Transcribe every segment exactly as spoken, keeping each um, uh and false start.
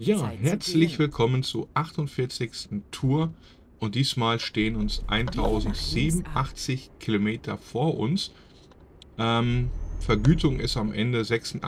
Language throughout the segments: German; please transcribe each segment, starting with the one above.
Ja, Zeit zu herzlich gehen. willkommen zur achtundvierzigsten Tour und diesmal stehen uns Biege nach links ab. tausendsiebenundachtzig Kilometer vor uns. Ähm, Vergütung ist am Ende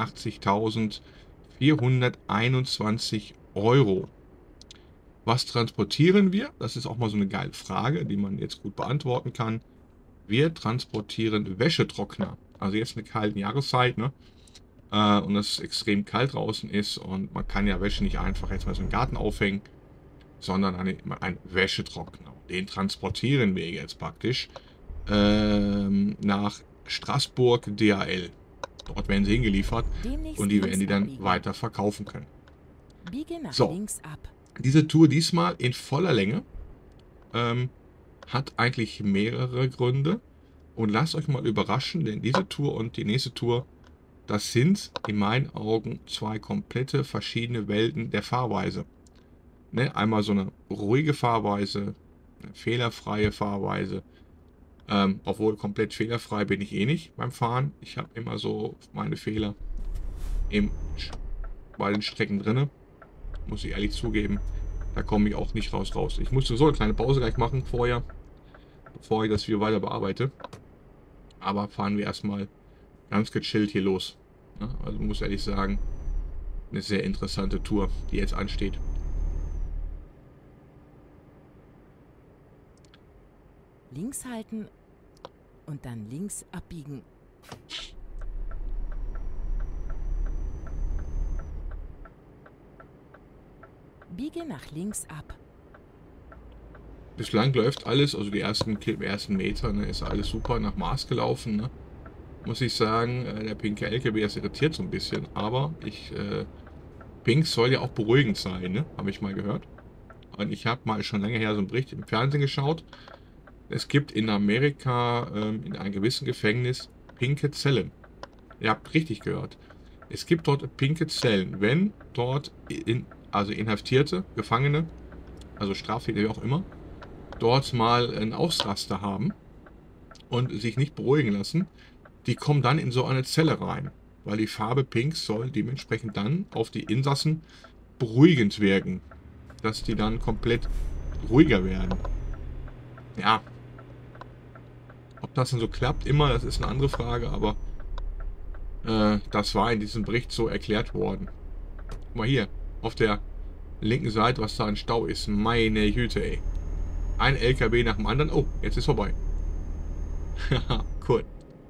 sechsundachtzigtausendvierhunderteinundzwanzig Euro. Was transportieren wir? Das ist auch mal so eine geile Frage, die man jetzt gut beantworten kann. Wir transportieren Wäschetrockner. Also jetzt in der kalten Jahreszeit, ne? Äh, und es extrem kalt draußen ist und man kann ja Wäsche nicht einfach jetzt mal so im Garten aufhängen, sondern eine, ein Wäschetrockner. Den transportieren wir jetzt praktisch ähm, nach Straßburg D H L. Dort werden sie hingeliefert und Demnächst die werden links die dann abbiegen. weiter verkaufen können. Biege nach So, links ab. diese Tour diesmal in voller Länge ähm, hat eigentlich mehrere Gründe. Und lasst euch mal überraschen, denn diese Tour und die nächste Tour, das sind in meinen Augen zwei komplette verschiedene Welten der Fahrweise. Ne? Einmal so eine ruhige Fahrweise, eine fehlerfreie Fahrweise. Ähm, obwohl komplett fehlerfrei bin ich eh nicht beim Fahren. Ich habe immer so meine Fehler im, bei den Strecken drinne. Muss ich ehrlich zugeben. Da komme ich auch nicht raus raus. Ich musste so eine kleine Pause gleich machen vorher, bevor ich das Video weiter bearbeite. Aber fahren wir erstmal ganz gechillt hier los. Ja, also muss ehrlich sagen, eine sehr interessante Tour, die jetzt ansteht. Links halten und dann links abbiegen. Biege nach links ab. Bislang läuft alles, also die ersten, ersten Meter, ne, ist alles super nach Maß gelaufen. Ne? Muss ich sagen, äh, der pinke L K W, das irritiert so ein bisschen. Aber ich, äh, Pink soll ja auch beruhigend sein, ne? Habe ich mal gehört. Und ich habe mal schon länger her so einen Bericht im Fernsehen geschaut. Es gibt in Amerika ähm, in einem gewissen Gefängnis pinke Zellen. Ihr habt richtig gehört. Es gibt dort pinke Zellen. Wenn dort, in, also Inhaftierte, Gefangene, also Straftäter, wie auch immer, dort mal einen Ausraster haben und sich nicht beruhigen lassen, die kommen dann in so eine Zelle rein. Weil die Farbe Pink soll dementsprechend dann auf die Insassen beruhigend wirken. Dass die dann komplett ruhiger werden. Ja. Ob das dann so klappt immer, das ist eine andere Frage, aber äh, das war in diesem Bericht so erklärt worden. Guck mal hier, auf der linken Seite, was da ein Stau ist. Meine Güte, ey. Ein L K W nach dem anderen. Oh, jetzt ist vorbei. Haha, cool.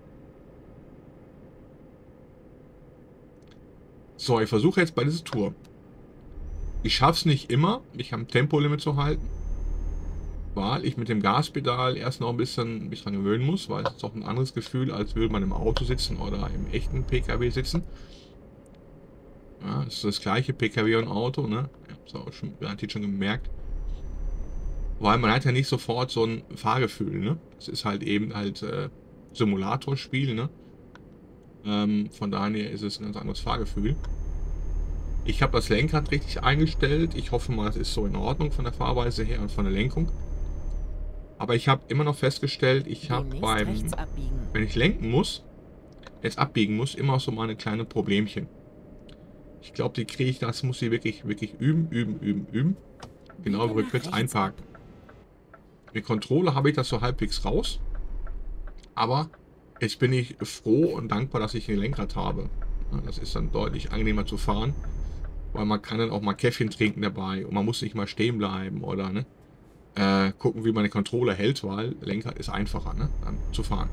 So, ich versuche jetzt bei dieser Tour. Ich schaffe es nicht immer, mich am Tempolimit zu halten. Weil ich mit dem Gaspedal erst noch ein bisschen mich dran gewöhnen muss, weil es ist doch ein anderes Gefühl, als würde man im Auto sitzen oder im echten P K W sitzen. Ja, das ist das gleiche P K W und Auto, ne? Ich habe es auch schon garantiert schon gemerkt. Weil man hat ja nicht sofort so ein Fahrgefühl, ne? Es ist halt eben halt äh, Simulatorspiel, ne? Ähm, von daher ist es ein ganz anderes Fahrgefühl. Ich habe das Lenkrad richtig eingestellt. Ich hoffe mal, es ist so in Ordnung von der Fahrweise her und von der Lenkung. Aber ich habe immer noch festgestellt, ich habe Demnächst beim, rechts abbiegen. wenn ich lenken muss, jetzt abbiegen muss, immer so meine kleine Problemchen. Ich glaube, die kriege ich, das muss ich wirklich, wirklich üben, üben, üben, üben. Genau, Biege nach rückwärts rechts einparken. ab. Mit Controller habe ich das so halbwegs raus. Aber jetzt bin ich froh und dankbar, dass ich ein Lenkrad habe. Ja, das ist dann deutlich angenehmer zu fahren. Weil man kann dann auch mal Käffchen trinken dabei. Und man muss nicht mal stehen bleiben oder ne, äh, gucken, wie man den Controller hält, weil Lenkrad ist einfacher, ne, dann zu fahren.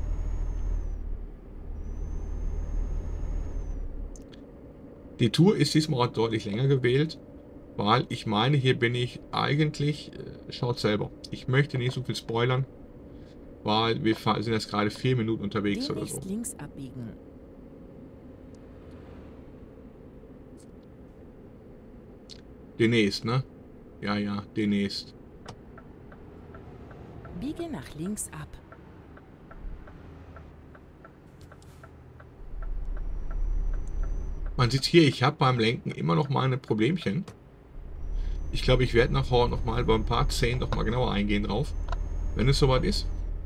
Die Tour ist diesmal auch deutlich länger gewählt, weil ich meine, hier bin ich eigentlich, äh, schaut selber. Ich möchte nicht so viel spoilern, weil wir sind jetzt gerade vier Minuten unterwegs oder so. Demnächst links abbiegen. Demnächst, ne? Ja, ja, demnächst. Biege nach links ab. Man sieht hier, ich habe beim Lenken immer noch meine Problemchen. Ich glaube, ich werde nachher noch mal bei ein paar Szenen noch mal genauer eingehen drauf, wenn es soweit ist.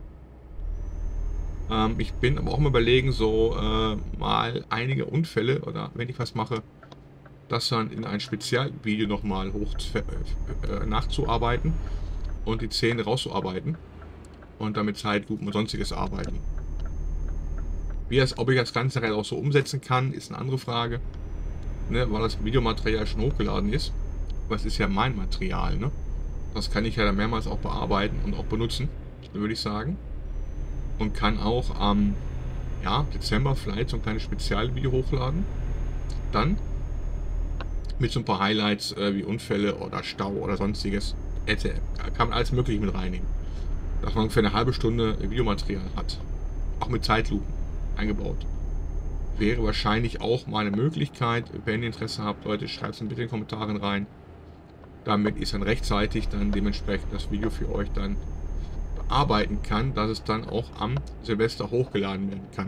Ähm, ich bin aber auch mal überlegen, so äh, mal einige Unfälle oder wenn ich was mache, das dann in ein Spezialvideo nochmal hoch äh, nachzuarbeiten und die Szene rauszuarbeiten und damit Zeitlupen und sonstiges arbeiten. Wie das, ob ich das Ganze halt auch so umsetzen kann, ist eine andere Frage, ne, weil das Videomaterial schon hochgeladen ist. Aber es ist ja mein Material, ne? Das kann ich ja dann mehrmals auch bearbeiten und auch benutzen, würde ich sagen. Und kann auch am ja, Dezember vielleicht so ein kleines Spezialvideo hochladen. Dann mit so ein paar Highlights äh, wie Unfälle oder Stau oder sonstiges. Kann man alles mögliche mit reinnehmen. Dass man ungefähr eine halbe Stunde Videomaterial hat. Auch mit Zeitlupen eingebaut. Wäre wahrscheinlich auch mal eine Möglichkeit. Wenn ihr Interesse habt, Leute, schreibt es bitte in den Kommentaren rein. Damit ich dann rechtzeitig dann dementsprechend das Video für euch dann bearbeiten kann, dass es dann auch am Silvester hochgeladen werden kann.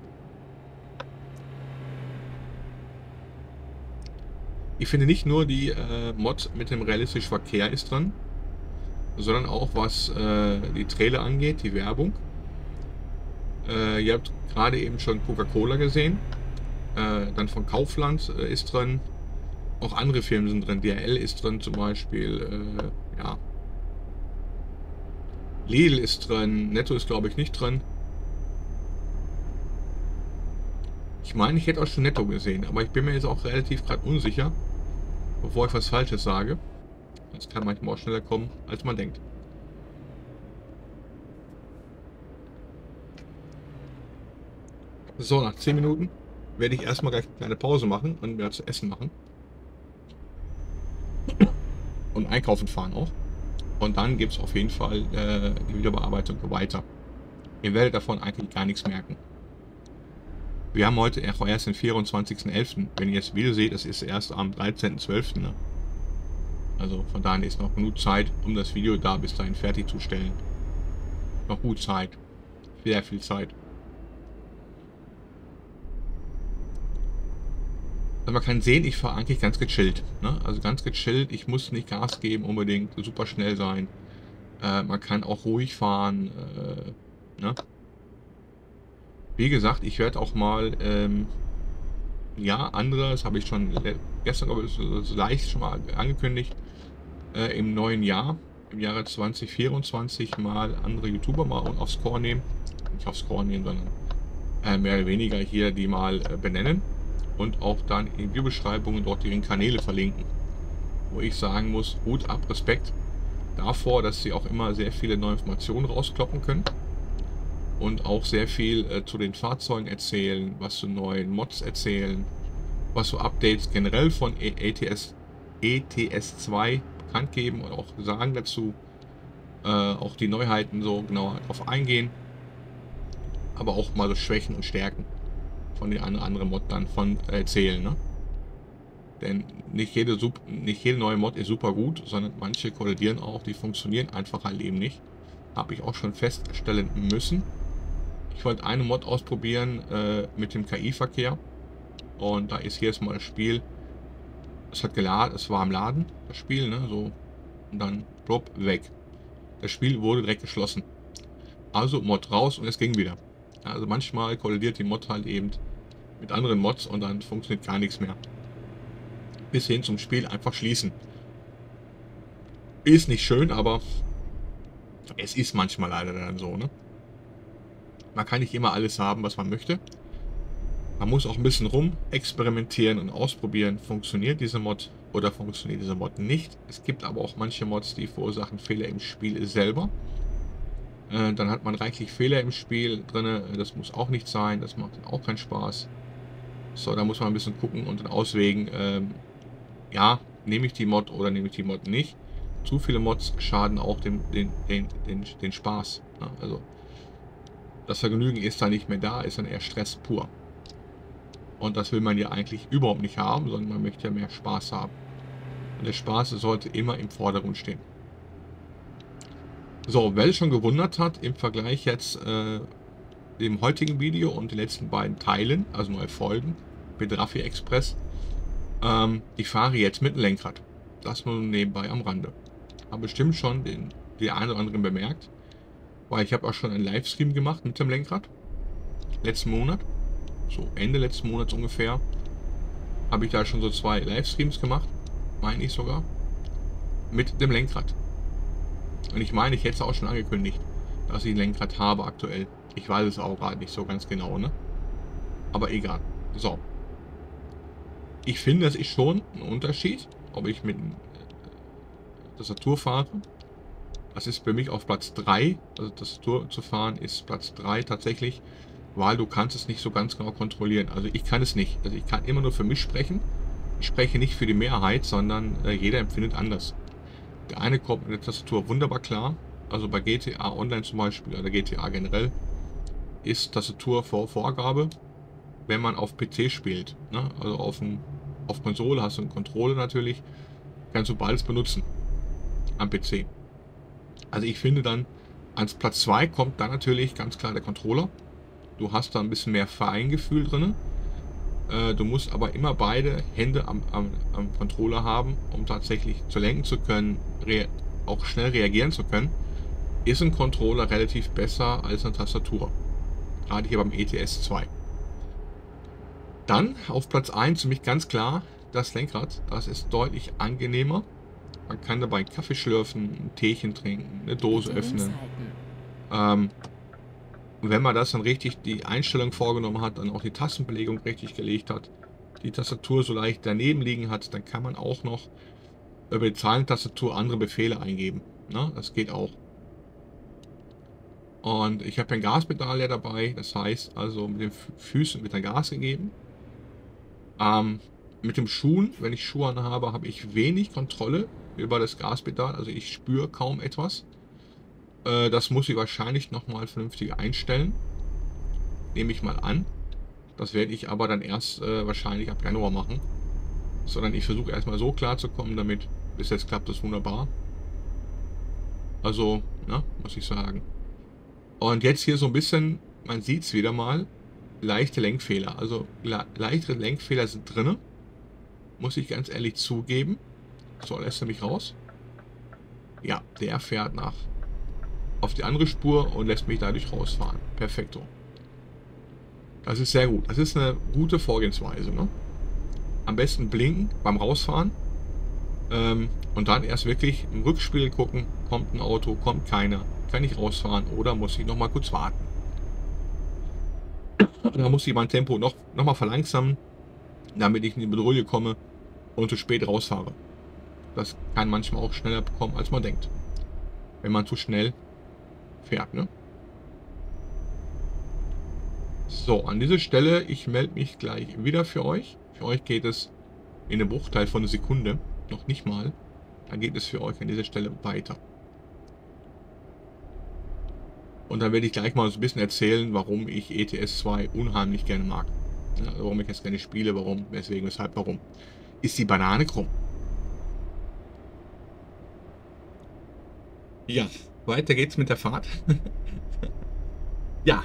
Ich finde nicht nur die äh, Mod mit dem realistischen Verkehr ist dran, sondern auch was äh, die Trailer angeht, die Werbung. Äh, ihr habt gerade eben schon Coca-Cola gesehen, äh, dann von Kaufland äh, ist drin. Auch andere Firmen sind drin, D H L ist drin zum Beispiel, äh, ja. Lidl ist drin, Netto ist glaube ich nicht drin. Ich meine, ich hätte auch schon Netto gesehen, aber ich bin mir jetzt auch relativ gerade unsicher, bevor ich was Falsches sage. Das kann manchmal auch schneller kommen, als man denkt. So, nach zehn Minuten werde ich erstmal gleich eine kleine Pause machen und mir zu essen machen. Und einkaufen fahren auch. Und dann gibt es auf jeden Fall äh, die Wiederbearbeitung weiter. Ihr werdet davon eigentlich gar nichts merken. Wir haben heute erst den vierundzwanzigsten elften Wenn ihr das Video seht, das ist erst am dreizehnten zwölften Ne? Also von daher ist noch genug Zeit, um das Video da bis dahin fertigzustellen. Noch gut Zeit. Sehr viel Zeit. Also man kann sehen, ich fahre eigentlich ganz gechillt. Ne? Also ganz gechillt. Ich muss nicht Gas geben unbedingt, super schnell sein. Äh, man kann auch ruhig fahren. Äh, ne? Wie gesagt, ich werde auch mal, ähm, ja, andere, das habe ich schon gestern, glaube ich, so leicht schon mal angekündigt, äh, im neuen Jahr, im Jahre zwanzig vierundzwanzig mal andere YouTuber mal aufs Korn nehmen. Nicht aufs Korn nehmen, sondern äh, mehr oder weniger hier die mal äh, benennen. Und auch dann in Videobeschreibungen dort ihre Kanäle verlinken. Wo ich sagen muss, Hut ab, Respekt davor, dass sie auch immer sehr viele neue Informationen rauskloppen können. Und auch sehr viel äh, zu den Fahrzeugen erzählen, was zu neuen Mods erzählen, was so Updates generell von E T S, E T S zwei bekannt geben und auch sagen dazu. Äh, auch die Neuheiten so genau darauf eingehen. Aber auch mal so Schwächen und Stärken von den anderen Mod dann von erzählen, ne? Denn nicht jede, nicht jede neue Mod ist super gut, sondern manche kollidieren auch, die funktionieren einfach halt eben nicht. Habe ich auch schon feststellen müssen. Ich wollte eine Mod ausprobieren äh, mit dem K I-Verkehr und da ist hier jetzt mal das Spiel. Es hat geladen, es war am Laden, das Spiel, ne? So, und dann blub, weg. Das Spiel wurde direkt geschlossen. Also Mod raus und es ging wieder. Also manchmal kollidiert die Mod halt eben mit anderen Mods und dann funktioniert gar nichts mehr. Bis hin zum Spiel einfach schließen. Ist nicht schön, aber es ist manchmal leider dann so, ne? Man kann nicht immer alles haben, was man möchte. Man muss auch ein bisschen rum experimentieren und ausprobieren, funktioniert diese Mod oder funktioniert diese Mod nicht. Es gibt aber auch manche Mods, die verursachen Fehler im Spiel selber. Äh, dann hat man reichlich Fehler im Spiel drin, das muss auch nicht sein, das macht dann auch keinen Spaß. So, da muss man ein bisschen gucken und dann auswägen, ähm, ja, nehme ich die Mod oder nehme ich die Mod nicht. Zu viele Mods schaden auch den, den, den, den, den Spaß. Ja, also das Vergnügen ist dann nicht mehr da, ist dann eher Stress pur. Und das will man ja eigentlich überhaupt nicht haben, sondern man möchte ja mehr Spaß haben. Und der Spaß sollte immer im Vordergrund stehen. So, wer sich schon gewundert hat, im Vergleich jetzt äh, dem heutigen Video und den letzten beiden Teilen, also neue Folgen, mit Raffi Express, ähm, ich fahre jetzt mit dem Lenkrad. Das nur nebenbei am Rande. Habe bestimmt schon den, den einen oder anderen bemerkt, weil ich habe auch schon einen Livestream gemacht mit dem Lenkrad. Letzten Monat, so Ende letzten Monats ungefähr. habe ich da schon so zwei Livestreams gemacht, meine ich sogar, mit dem Lenkrad. Und ich meine, ich hätte es auch schon angekündigt, dass ich ein Lenkrad habe aktuell. Ich weiß es auch gerade nicht so ganz genau, ne? Aber egal. So. Ich finde, es ist schon ein Unterschied, ob ich mit Tastatur fahre. Das ist für mich auf Platz drei. Also Tastatur zu fahren ist Platz drei tatsächlich, weil du kannst es nicht so ganz genau kontrollieren. Also ich kann es nicht. Also ich kann immer nur für mich sprechen. Ich spreche nicht für die Mehrheit, sondern äh, jeder empfindet anders. Der eine kommt mit der Tastatur wunderbar klar. Also bei G T A Online zum Beispiel oder G T A generell ist Tastatur vor Vorgabe, wenn man auf P C spielt. Ne? Also auf, ein, auf Konsole hast du einen Controller natürlich, kannst du beides benutzen am P C. Also ich finde dann, ans Platz zwei kommt dann natürlich ganz klar der Controller. Du hast da ein bisschen mehr Feingefühl drin. Äh, du musst aber immer beide Hände am, am, am Controller haben, um tatsächlich zu lenken zu können, auch schnell reagieren zu können. Ist ein Controller relativ besser als eine Tastatur. Gerade hier beim E T S zwei. Dann auf Platz eins für mich ganz klar das Lenkrad. Das ist deutlich angenehmer. Man kann dabei einen Kaffee schlürfen, ein Teechen trinken, eine Dose öffnen. Ähm, wenn man das dann richtig die Einstellung vorgenommen hat, dann auch die Tastenbelegung richtig gelegt hat, die Tastatur so leicht daneben liegen hat, dann kann man auch noch über die Zahlentastatur andere Befehle eingeben. Ne? Das geht auch. Und ich habe ein Gaspedal ja dabei, das heißt also mit den Füßen mit der Gas gegeben. Ähm, mit dem Schuhen, wenn ich Schuhe anhabe, habe ich wenig Kontrolle über das Gaspedal, also ich spüre kaum etwas. Äh, das muss ich wahrscheinlich nochmal vernünftig einstellen. Nehme ich mal an. Das werde ich aber dann erst äh, wahrscheinlich ab Januar machen. Sondern ich versuche erstmal so klar zu kommen damit. Bis jetzt klappt das wunderbar. Also, ne, muss ich sagen. Und jetzt hier so ein bisschen, man sieht es wieder mal, leichte Lenkfehler. Also le leichte Lenkfehler sind drin. Muss ich ganz ehrlich zugeben. So, lässt er mich raus? Ja, der fährt nach auf die andere Spur und lässt mich dadurch rausfahren. Perfekto. Das ist sehr gut. Das ist eine gute Vorgehensweise. Ne? Am besten blinken beim Rausfahren. Ähm, und dann erst wirklich im Rückspiegel gucken, kommt ein Auto, kommt keiner, kann ich rausfahren oder muss ich noch mal kurz warten. Da muss ich mein Tempo noch, noch mal verlangsamen, damit ich in die Bedrohung komme und zu spät rausfahre. Das kann manchmal auch schneller kommen, als man denkt. Wenn man zu schnell fährt. Ne? So, an dieser Stelle, ich melde mich gleich wieder für euch. Für euch geht es in einem Bruchteil von einer Sekunde, noch nicht mal. Dann geht es für euch an dieser Stelle weiter. Und dann werde ich gleich mal so ein bisschen erzählen, warum ich E T S zwei unheimlich gerne mag. Ja, warum ich jetzt gerne spiele, warum, weswegen, weshalb, warum. Ist die Banane krumm? Ja, weiter geht's mit der Fahrt. Ja.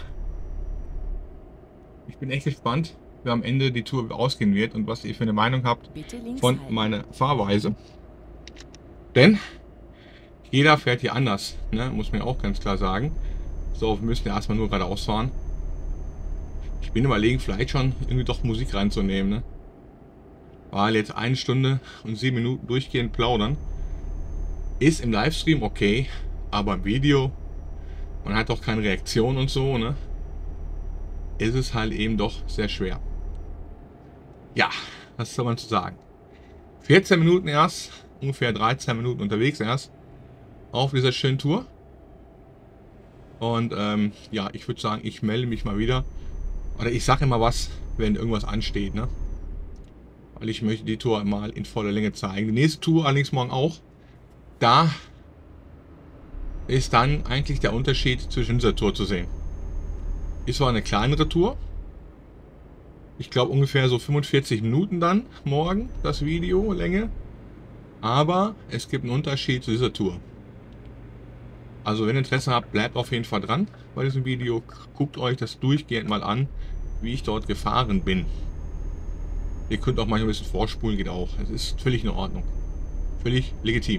Ich bin echt gespannt, wie am Ende die Tour ausgehen wird und was ihr für eine Meinung habt von meiner Fahrweise. Denn jeder fährt hier anders, ne? Muss man auch ganz klar sagen. So, wir müssen ja erstmal nur geradeaus fahren. Ich bin überlegen, vielleicht schon irgendwie doch Musik reinzunehmen, ne? Weil jetzt eine Stunde und sieben Minuten durchgehend plaudern ist im Livestream okay, aber im Video, man hat doch keine Reaktion und so, ne? Ist es halt eben doch sehr schwer. Ja, was soll man zu sagen? vierzehn Minuten erst, ungefähr dreizehn Minuten unterwegs erst auf dieser schönen Tour. Und ähm, ja, ich würde sagen, ich melde mich mal wieder. Oder ich sage immer was, wenn irgendwas ansteht, ne? Weil ich möchte die Tour mal in voller Länge zeigen. Die nächste Tour allerdings morgen auch. Da ist dann eigentlich der Unterschied zwischen dieser Tour zu sehen. Ist zwar eine kleinere Tour. Ich glaube ungefähr so fünfundvierzig Minuten dann morgen das Video Länge. Aber es gibt einen Unterschied zu dieser Tour. Also wenn ihr Interesse habt, bleibt auf jeden Fall dran bei diesem Video. Guckt euch das durchgehend mal an, wie ich dort gefahren bin. Ihr könnt auch manchmal ein bisschen vorspulen, geht auch. Es ist völlig in Ordnung. Völlig legitim.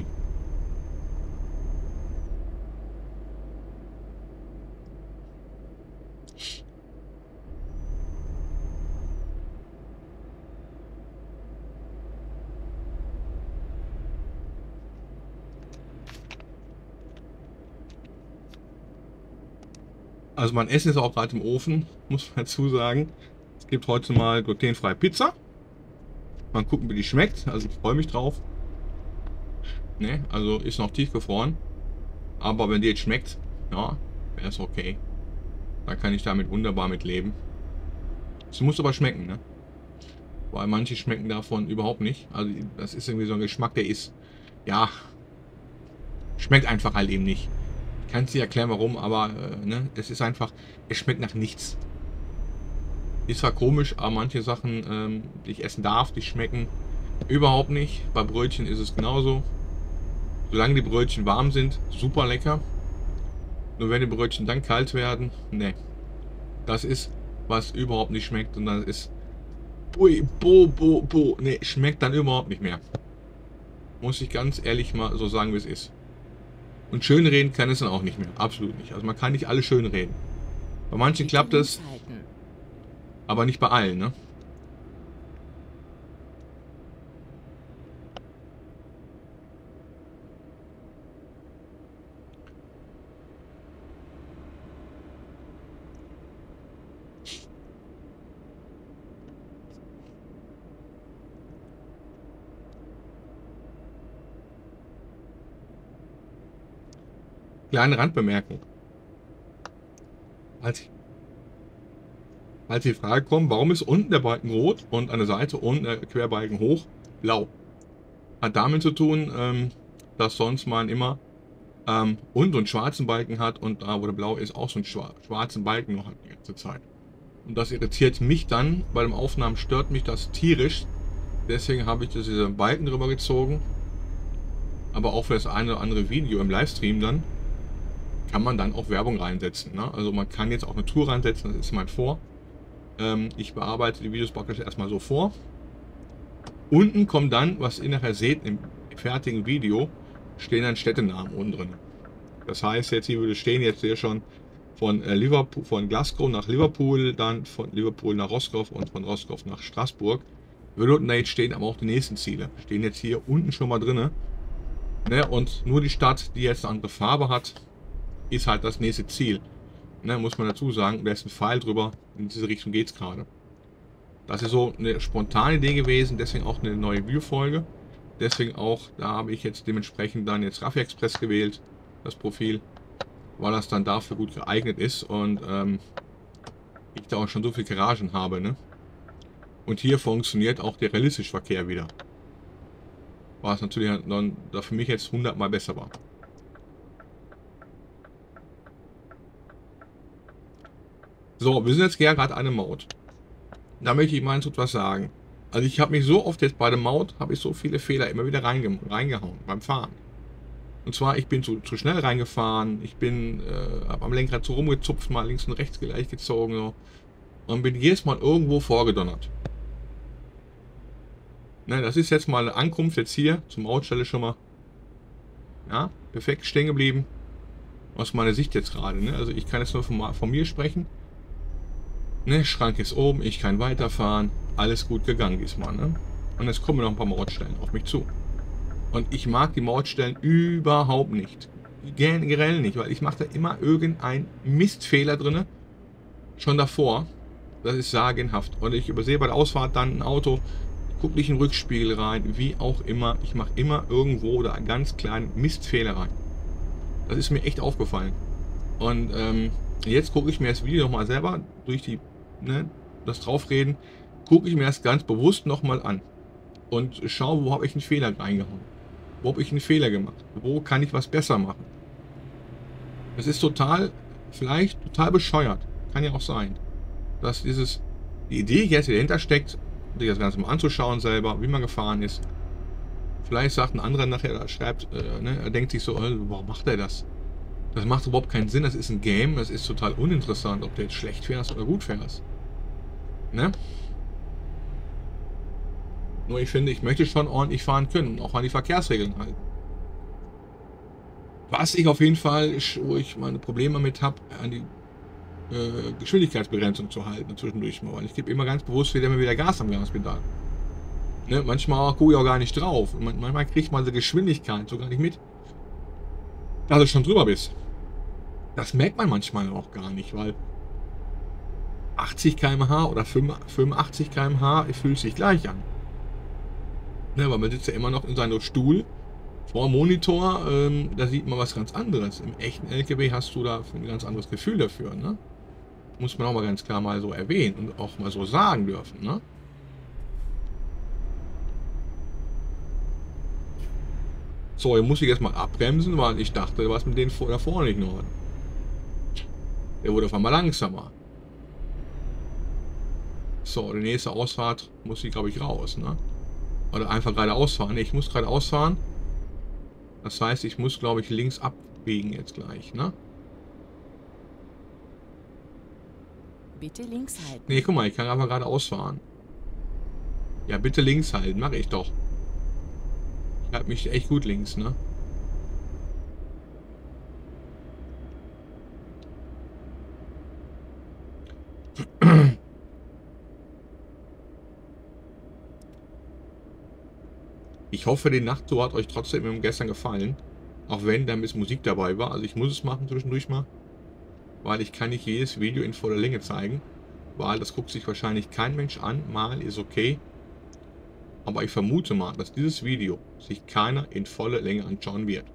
Also mein Essen ist auch gerade im Ofen, muss man dazu sagen. Es gibt heute mal glutenfreie Pizza. Mal gucken, wie die schmeckt. Also ich freue mich drauf. Ne, also ist noch tiefgefroren. Aber wenn die jetzt schmeckt, ja, wäre es okay. Da kann ich damit wunderbar mit leben. Es muss aber schmecken, ne? Weil manche schmecken davon überhaupt nicht. Also das ist irgendwie so ein Geschmack, der ist, ja, schmeckt einfach halt eben nicht. Ich kann es nicht erklären, warum, aber äh, ne, es ist einfach, es schmeckt nach nichts. Ist zwar komisch, aber manche Sachen, ähm, die ich essen darf, die schmecken überhaupt nicht. Bei Brötchen ist es genauso. Solange die Brötchen warm sind, super lecker. Nur wenn die Brötchen dann kalt werden, ne. Das ist, was überhaupt nicht schmeckt. Und das ist, ui, bo, bo, bo, ne, schmeckt dann überhaupt nicht mehr. Muss ich ganz ehrlich mal so sagen, wie es ist. Und schön reden kann es dann auch nicht mehr. Absolut nicht. Also man kann nicht alles schön reden. Bei manchen klappt es, aber nicht bei allen, ne? Kleine Randbemerkung. Als, als die Frage kommt, warum ist unten der Balken rot und an der Seite unten der Querbalken hoch blau? Hat damit zu tun, ähm, dass sonst man immer ähm, unten einen schwarzen Balken hat und da, wo der blau ist, auch so einen schwarzen Balken noch hat die ganze Zeit. Und das irritiert mich dann, bei den Aufnahmen stört mich das tierisch. Deswegen habe ich diese Balken drüber gezogen. Aber auch für das eine oder andere Video im Livestream dann kann man dann auch Werbung reinsetzen. Ne? Also man kann jetzt auch eine Tour reinsetzen, das ist mein Vor. Ähm, ich bearbeite die Videos praktisch erstmal so vor. Unten kommt dann, was ihr nachher seht im fertigen Video, stehen dann Städtenamen unten drin. Das heißt, jetzt hier würde stehen jetzt hier schon von äh, Liverpool, von Glasgow nach Liverpool, dann von Liverpool nach Roscoff und von Roscoff nach Straßburg. Würde unten da jetzt stehen, aber auch die nächsten Ziele. Stehen jetzt hier unten schon mal drin. Ne? Und nur die Stadt, die jetzt eine andere Farbe hat, ist halt das nächste Ziel. Ne, muss man dazu sagen, da ist ein Pfeil drüber, in diese Richtung geht es gerade. Das ist so eine spontane Idee gewesen, deswegen auch eine neue Videofolge. Deswegen auch, da habe ich jetzt dementsprechend dann jetzt Raffi Express gewählt, das Profil, weil das dann dafür gut geeignet ist und ähm, ich da auch schon so viel Garagen habe. Ne? Und hier funktioniert auch der realistische Verkehr wieder. Was natürlich dann da für mich jetzt hundertmal besser war. So, wir sind jetzt gerade an der Maut. Da möchte ich mal etwas sagen. Also ich habe mich so oft jetzt bei der Maut, habe ich so viele Fehler immer wieder reinge reingehauen beim Fahren. Und zwar, ich bin zu, zu schnell reingefahren, ich bin äh, hab am Lenkrad so rumgezupft, mal links und rechts gleich gezogen so, und bin jedes Mal irgendwo vorgedonnert. Ne, das ist jetzt mal eine Ankunft jetzt hier zur Mautstelle schon mal. Ja, perfekt stehen geblieben. Aus meiner Sicht jetzt gerade. Ne? Also ich kann jetzt nur von, von mir sprechen. Ne, Schrank ist oben, ich kann weiterfahren. Alles gut gegangen diesmal. Ne? Und jetzt kommen noch ein paar Mautstellen auf mich zu. Und ich mag die Mautstellen überhaupt nicht. Generell nicht, weil ich mache da immer irgendeinen Mistfehler drin. Schon davor. Das ist sagenhaft. Und ich übersehe bei der Ausfahrt dann ein Auto, gucke nicht in den Rückspiegel rein, wie auch immer. Ich mache immer irgendwo da einen ganz kleinen Mistfehler rein. Das ist mir echt aufgefallen. Und ähm, jetzt gucke ich mir das Video nochmal selber durch die, ne, das Draufreden, gucke ich mir das ganz bewusst nochmal an. Und schaue, wo habe ich einen Fehler reingehauen. Wo habe ich einen Fehler gemacht. Wo kann ich was besser machen. Es ist total, vielleicht total bescheuert. Kann ja auch sein. Dass dieses, die Idee jetzt, die dahinter steckt, sich das Ganze mal anzuschauen selber, wie man gefahren ist. Vielleicht sagt ein anderer nachher, er schreibt, äh, ne, er denkt sich so, äh, warum macht er das? Das macht überhaupt keinen Sinn, das ist ein Game, das ist total uninteressant, ob du jetzt schlecht fährst oder gut fährst. Ne? Nur ich finde, ich möchte schon ordentlich fahren können und auch an die Verkehrsregeln halten. Was ich auf jeden Fall, wo ich meine Probleme mit habe, an die äh, Geschwindigkeitsbegrenzung zu halten zwischendurch mal. Weil ich gebe immer ganz bewusst wieder, immer wieder Gas am Gaspedal. Ne? Manchmal gucke ich auch gar nicht drauf. Und manchmal kriegt man die Geschwindigkeit so gar nicht mit, dass du schon drüber bist. Das merkt man manchmal auch gar nicht, weil achtzig Kilometer pro Stunde oder fünfundachtzig Kilometer pro Stunde fühlt sich gleich an. Ne, weil man sitzt ja immer noch in seinem Stuhl vor dem Monitor, ähm, da sieht man was ganz anderes. Im echten L K W hast du da ein ganz anderes Gefühl dafür, ne? Muss man auch mal ganz klar mal so erwähnen und auch mal so sagen dürfen, ne? So, hier muss ich jetzt mal abbremsen, weil ich dachte, was mit denen vor, da vorne nicht noch. Der wurde auf einmal langsamer. So, die nächste Ausfahrt muss ich, glaube ich, raus, ne? Oder einfach geradeaus fahren. Ne, ich muss geradeaus fahren. Das heißt, ich muss, glaube ich, links abbiegen jetzt gleich, ne? Bitte links halten. Ne, guck mal, ich kann aber geradeaus fahren. Ja, bitte links halten, mache ich doch. Ich halte mich echt gut links, ne? Ich hoffe, die Nachttour hat euch trotzdem gestern gefallen. Auch wenn da ein bisschen Musik dabei war. Also ich muss es machen zwischendurch mal. Weil ich kann nicht jedes Video in voller Länge zeigen. Weil das guckt sich wahrscheinlich kein Mensch an. Mal ist okay. Aber ich vermute mal, dass dieses Video sich keiner in voller Länge anschauen wird.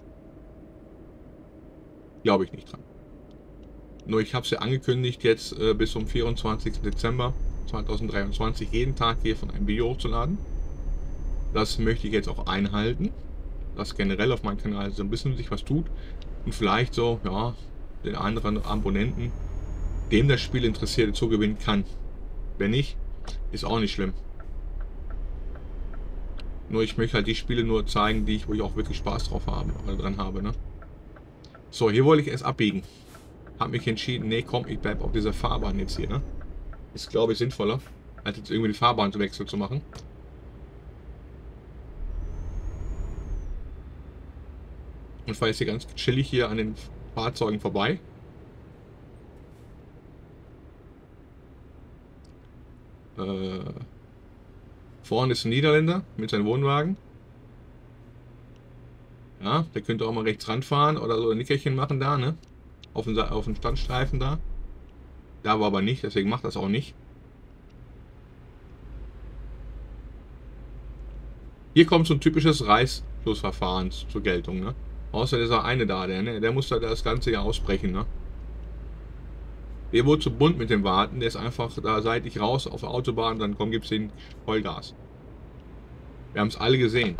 Glaube ich nicht dran. Nur ich habe es ja angekündigt, jetzt äh, bis zum vierundzwanzigsten Dezember zweitausenddreiundzwanzig jeden Tag hier von einem Video hochzuladen. Das möchte ich jetzt auch einhalten. Dass generell auf meinem Kanal so ein bisschen sich was tut. Und vielleicht so, ja, den anderen Abonnenten, dem das Spiel interessiert, zugewinnen kann. Wenn nicht, ist auch nicht schlimm. Nur ich möchte halt die Spiele nur zeigen, die ich, wo ich auch wirklich Spaß drauf habe, oder dran habe, ne? So, hier wollte ich erst abbiegen. Hab mich entschieden, nee, komm, ich bleib auf dieser Fahrbahn jetzt hier, ne? Ist, glaube ich, sinnvoller, als jetzt irgendwie die Fahrbahn zu wechseln zu machen. Und fahre jetzt hier ganz chillig hier an den Fahrzeugen vorbei. Äh, vorne ist ein Niederländer mit seinem Wohnwagen. Ja, der könnte auch mal rechts ranfahren oder so ein Nickerchen machen da, ne? Auf den, auf den Standstreifen da. Da war aber nicht, deswegen macht das auch nicht. Hier kommt so ein typisches Reißschlussverfahren zur Geltung, ne? Außer dieser eine da, der, ne? Der muss da das Ganze ja ausbrechen, ne? Der wurde zu bunt mit dem Warten, der ist einfach da seitlich raus auf der Autobahn, dann komm, gibt's den Vollgas. Wir haben es alle gesehen.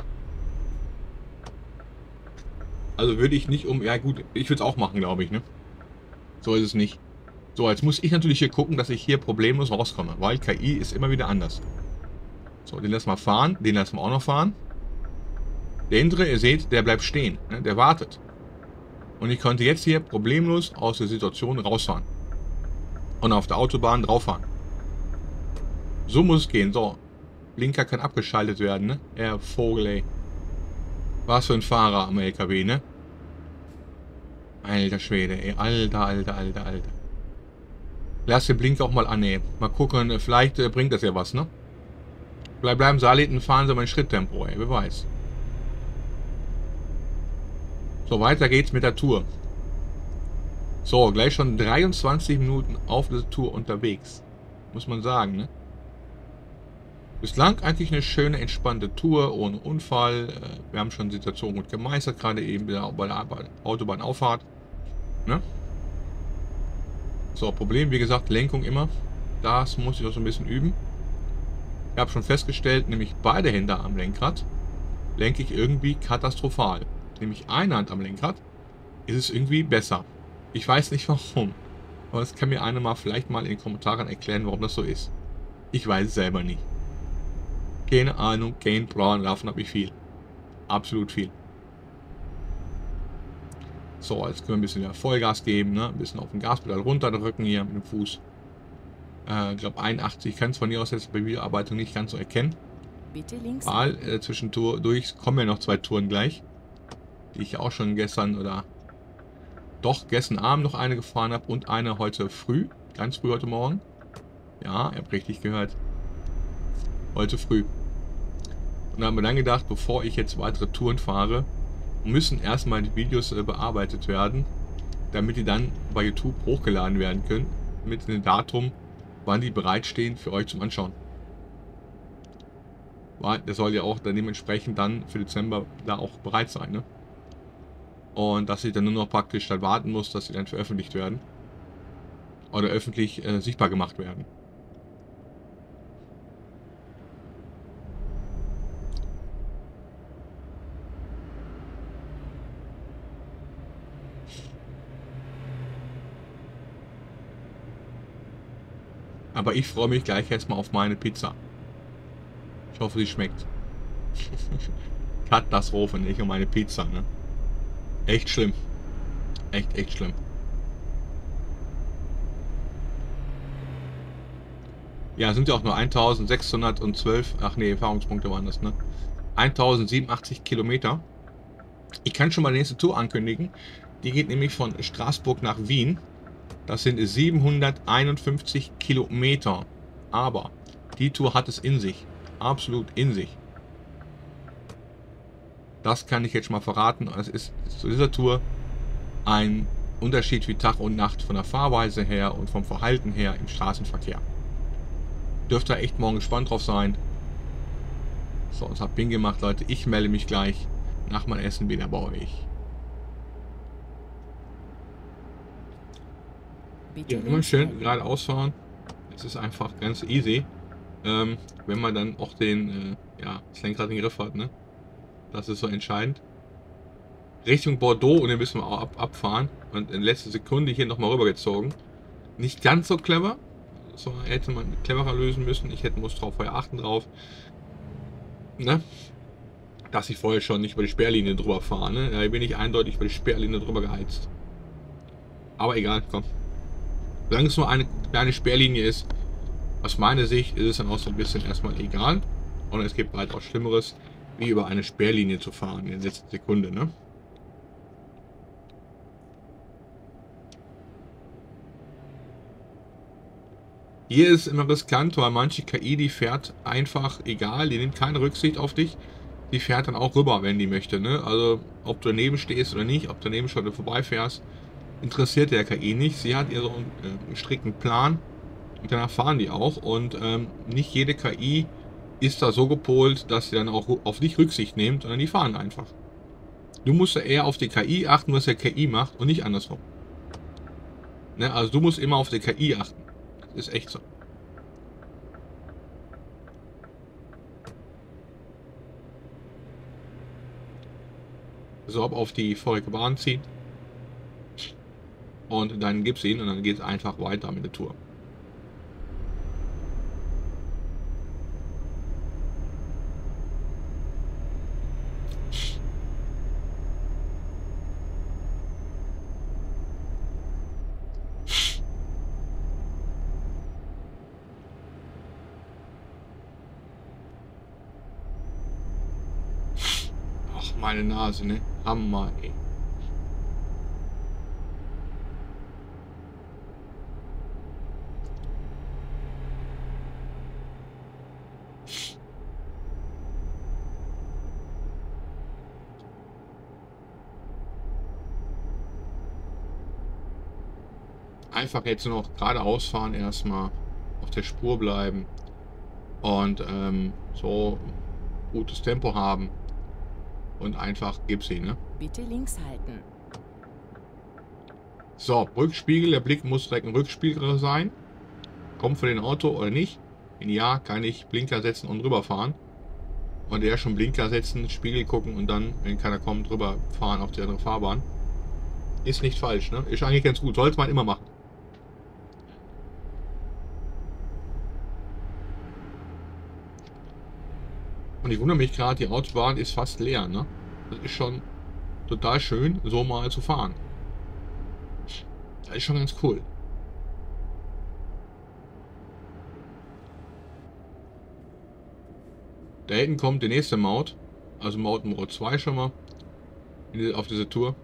Also würde ich nicht um, ja gut, ich würde es auch machen, glaube ich, ne? So ist es nicht. So, jetzt muss ich natürlich hier gucken, dass ich hier problemlos rauskomme, weil K I ist immer wieder anders. So, den lassen wir fahren, den lassen wir auch noch fahren. Der hintere, ihr seht, der bleibt stehen, ne? Der wartet. Und ich konnte jetzt hier problemlos aus der Situation rausfahren. Und auf der Autobahn drauf fahren. So muss es gehen. So, Blinker kann abgeschaltet werden, ne? Er Vogel, ey. Was für ein Fahrer am L K W, ne? Alter Schwede, ey. Alter, alter, alter, alter. Lass den Blinker auch mal annehmen. Mal gucken, vielleicht äh, bringt das ja was, ne? Bleib, bleiben Saliten, fahren Sie mein Schritttempo, ey. Wer weiß. So, weiter geht's mit der Tour. So, gleich schon dreiundzwanzig Minuten auf der Tour unterwegs. Muss man sagen, ne? Bislang eigentlich eine schöne, entspannte Tour, ohne Unfall. Wir haben schon die Situation gut gemeistert, gerade eben bei der Autobahnauffahrt. Ne? So, Problem, wie gesagt, Lenkung immer. Das muss ich auch so ein bisschen üben. Ich habe schon festgestellt, nämlich beide Hände am Lenkrad lenke ich irgendwie katastrophal. Nämlich eine Hand am Lenkrad ist es irgendwie besser. Ich weiß nicht warum. Aber das kann mir einer mal vielleicht mal in den Kommentaren erklären, warum das so ist. Ich weiß es selber nicht. Keine Ahnung, kein Plan, davon habe ich viel. Absolut viel. So, jetzt können wir ein bisschen mehr Vollgas geben, ne? Ein bisschen auf den Gaspedal runterdrücken hier mit dem Fuß. Äh, ich glaube einundachtzig, ich kann es von hier aus jetzt bei Videoarbeitung nicht ganz so erkennen. Bitte links. Mal äh, zwischendurch kommen ja noch zwei Touren gleich. Die ich auch schon gestern oder doch gestern Abend noch eine gefahren habe und eine heute früh. Ganz früh heute Morgen. Ja, ihr habt richtig gehört. Heute früh. Und da haben wir dann gedacht, bevor ich jetzt weitere Touren fahre, müssen erstmal die Videos äh, bearbeitet werden. damit die dann bei YouTube hochgeladen werden können, mit einem Datum, wann die bereitstehen für euch zum Anschauen. Weil der soll ja auch dann dementsprechend dann für Dezember da auch bereit sein, ne? Und dass ich dann nur noch praktisch dann warten muss, dass sie dann veröffentlicht werden. Oder öffentlich äh, sichtbar gemacht werden. Aber ich freue mich gleich erstmal auf meine Pizza. Ich hoffe, sie schmeckt. Katastrophe, nicht um meine Pizza, ne? Echt schlimm. Echt, echt schlimm. Ja, sind ja auch nur eintausendsechshundertzwölf, ach nee, Erfahrungspunkte waren das, ne? eintausendsiebenundachtzig Kilometer. Ich kann schon mal die nächste Tour ankündigen. Die geht nämlich von Straßburg nach Wien. Das sind siebenhunderteinundfünfzig Kilometer. Aber die Tour hat es in sich. Absolut in sich. Das kann ich jetzt schon mal verraten. Es ist zu dieser Tour ein Unterschied wie Tag und Nacht von der Fahrweise her und vom Verhalten her im Straßenverkehr. Dürft ihr echt morgen gespannt drauf sein. So, das hat Bing gemacht, Leute. Ich melde mich gleich nach meinem Essen wieder bei euch. Bitte Ja, immer links schön halten. geradeaus fahren. Es ist einfach ganz easy. Ähm, wenn man dann auch den, äh, ja, das Lenkrad im Griff hat, ne? Das ist so entscheidend. Richtung Bordeaux und dann müssen wir auch ab, abfahren. Und in letzter Sekunde hier nochmal rübergezogen. Nicht ganz so clever. So hätte man cleverer lösen müssen. Ich hätte muss drauf vorher achten drauf. Ne? Dass ich vorher schon nicht über die Sperrlinie drüber fahre. Ne? Da bin ich eindeutig über die Sperrlinie drüber geheizt. Aber egal, komm. Solange es nur eine kleine Sperrlinie ist, aus meiner Sicht ist es dann auch so ein bisschen erstmal egal. Und es gibt halt auch Schlimmeres, wie über eine Sperrlinie zu fahren in der letzten Sekunde. Ne? Hier ist immer riskant, weil manche K I, die fährt einfach egal, die nimmt keine Rücksicht auf dich. Die fährt dann auch rüber, wenn die möchte. Ne? Also ob du daneben stehst oder nicht, ob du daneben schon vorbeifährst, interessiert der K I nicht. Sie hat ihren äh, strikten Plan und danach fahren die auch. Und ähm, nicht jede K I ist da so gepolt, dass sie dann auch auf dich Rücksicht nimmt, sondern die fahren einfach. Du musst ja eher auf die K I achten, was der K I macht und nicht andersrum. Ne? Also du musst immer auf die K I achten. Das ist echt so. So, auf die vorige Bahn ziehen. Und dann gibst du ihn und dann geht es einfach weiter mit der Tour. Ach, meine Nase, ne? Hammer, ey. Einfach jetzt nur noch geradeaus fahren, erstmal auf der Spur bleiben und ähm, so gutes Tempo haben und einfach gib sie, ne? Bitte links halten. So, Rückspiegel, der Blick muss direkt im Rückspiegel sein. Kommt von dem Auto oder nicht? Wenn ja, kann ich Blinker setzen und rüberfahren. Und der schon Blinker setzen, Spiegel gucken und dann, wenn keiner kommt, rüber fahren auf die andere Fahrbahn. Ist nicht falsch, ne? Ist eigentlich ganz gut, sollte man immer machen. Und ich wundere mich gerade, die Autobahn ist fast leer, ne? Das ist schon total schön, so mal zu fahren. Das ist schon ganz cool. Da hinten kommt die nächste Maut. Also Maut Nummer zwei schon mal. Auf diese Tour.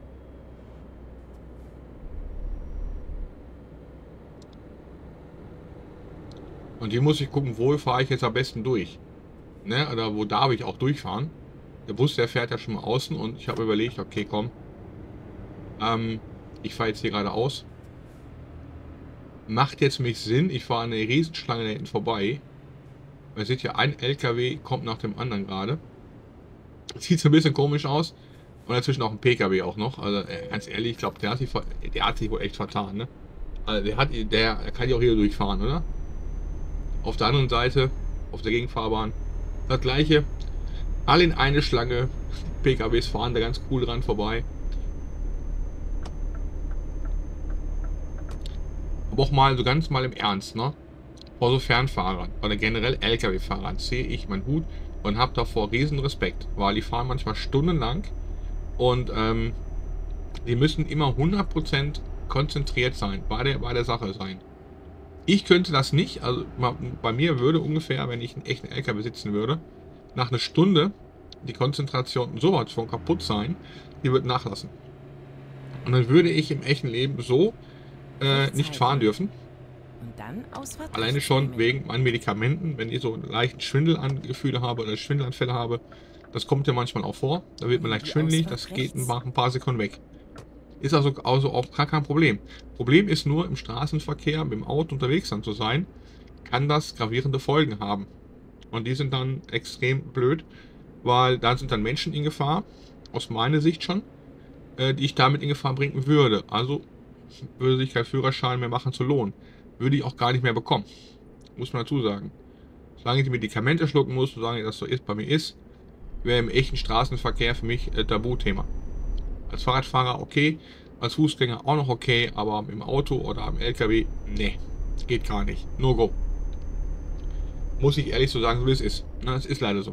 Und hier muss ich gucken, wo fahre ich jetzt am besten durch. Ne? Oder wo darf ich auch durchfahren. Der Bus, der fährt ja schon mal außen und ich habe überlegt, okay, komm. Ähm, Ich fahre jetzt hier geradeaus. Macht jetzt mich Sinn, ich fahre eine Riesenschlange da hinten vorbei. Man sieht ja, ein L K W kommt nach dem anderen gerade. Sieht so ein bisschen komisch aus. Und dazwischen auch ein P K W auch noch. Also äh, ganz ehrlich, ich glaube, der hat sich der hat sich wohl echt vertan, ne? Also der hat der, der kann ja auch hier durchfahren, oder? Auf der anderen Seite, auf der Gegenfahrbahn, das gleiche. Alle in eine Schlange. P K Ws fahren da ganz cool dran vorbei. Aber auch mal so ganz mal im Ernst, ne? Vor so Fernfahrern oder generell L K W-Fahrern ziehe ich meinen Hut und habe davor riesen Respekt, weil die fahren manchmal stundenlang und ähm, die müssen immer hundert Prozent konzentriert sein, bei der, bei der Sache sein. Ich könnte das nicht, also bei mir würde ungefähr, wenn ich einen echten L K W sitzen würde, nach einer Stunde die Konzentration sowas von kaputt sein, die wird nachlassen. Und dann würde ich im echten Leben so äh, nicht fahren dürfen. Und dann Ausfahrt Alleine schon wegen meinen Medikamenten, wenn ich so einen leichten Schwindelangefühle habe oder Schwindelanfälle habe. Das kommt ja manchmal auch vor. Da wird man leicht schwindelig, das geht nach ein paar Sekunden weg. Ist also, also auch gar kein Problem. Problem ist nur, im Straßenverkehr mit dem Auto unterwegs dann zu sein, kann das gravierende Folgen haben. Und die sind dann extrem blöd, weil dann sind dann Menschen in Gefahr, aus meiner Sicht schon, äh, die ich damit in Gefahr bringen würde. Also würde sich kein Führerschein mehr machen zu lohnen. Würde ich auch gar nicht mehr bekommen. Muss man dazu sagen. Solange ich die Medikamente schlucken muss, solange das so ist, bei mir ist, wäre im echten Straßenverkehr für mich äh, Tabuthema. Als Fahrradfahrer okay, als Fußgänger auch noch okay, aber im Auto oder am L K W, nee, geht gar nicht. No go. Muss ich ehrlich so sagen, so wie es ist. Na, es ist leider so.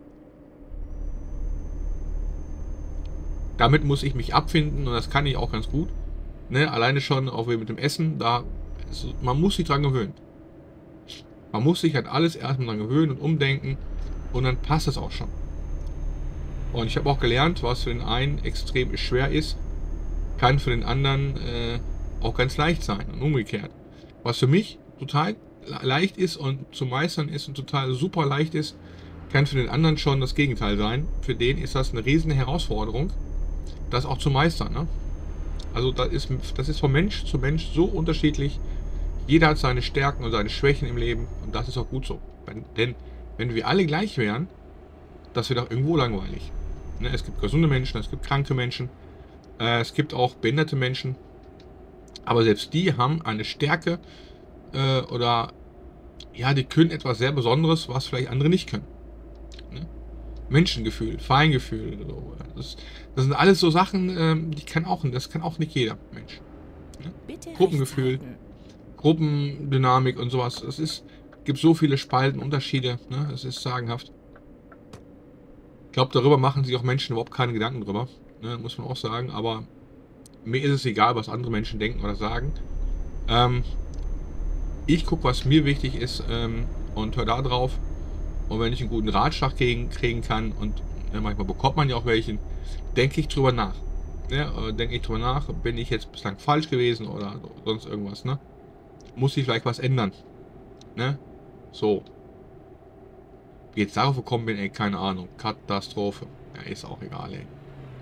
Damit muss ich mich abfinden und das kann ich auch ganz gut. Ne, alleine schon, auch wie mit dem Essen, da ist, man muss sich dran gewöhnen. Man muss sich halt alles erstmal dran gewöhnen und umdenken und dann passt es auch schon. Und ich habe auch gelernt, was für den einen extrem schwer ist, kann für den anderen äh, auch ganz leicht sein und umgekehrt. Was für mich total leicht ist und zu meistern ist und total super leicht ist, kann für den anderen schon das Gegenteil sein. Für den ist das eine riesen Herausforderung, das auch zu meistern. Ne? Also das ist, das ist von Mensch zu Mensch so unterschiedlich. Jeder hat seine Stärken und seine Schwächen im Leben und das ist auch gut so. Denn wenn wir alle gleich wären, das wäre doch irgendwo langweilig. Ne? Es gibt gesunde Menschen, es gibt kranke Menschen, äh, es gibt auch behinderte Menschen. Aber selbst die haben eine Stärke äh, oder ja, die können etwas sehr Besonderes, was vielleicht andere nicht können. Ne? Menschengefühl, Feingefühl. So. Das, das sind alles so Sachen, ähm, die kann auch, das kann auch nicht jeder Mensch. Ne? Gruppengefühl, Gruppendynamik und sowas. Es ist, gibt so viele Spalten, Unterschiede. Ne? Das ist sagenhaft. Ich glaube, darüber machen sich auch Menschen überhaupt keine Gedanken drüber. Ne? Muss man auch sagen. Aber mir ist es egal, was andere Menschen denken oder sagen. Ähm, ich gucke, was mir wichtig ist ähm, und höre da drauf. Und wenn ich einen guten Ratschlag kriegen, kriegen kann und ja, manchmal bekommt man ja auch welchen, denke ich drüber nach. Ja, denke ich drüber nach, bin ich jetzt bislang falsch gewesen oder sonst irgendwas, ne? Muss ich vielleicht was ändern, ne? So. Wie jetzt darauf gekommen bin, ey, keine Ahnung. Katastrophe. Ja, ist auch egal, ey.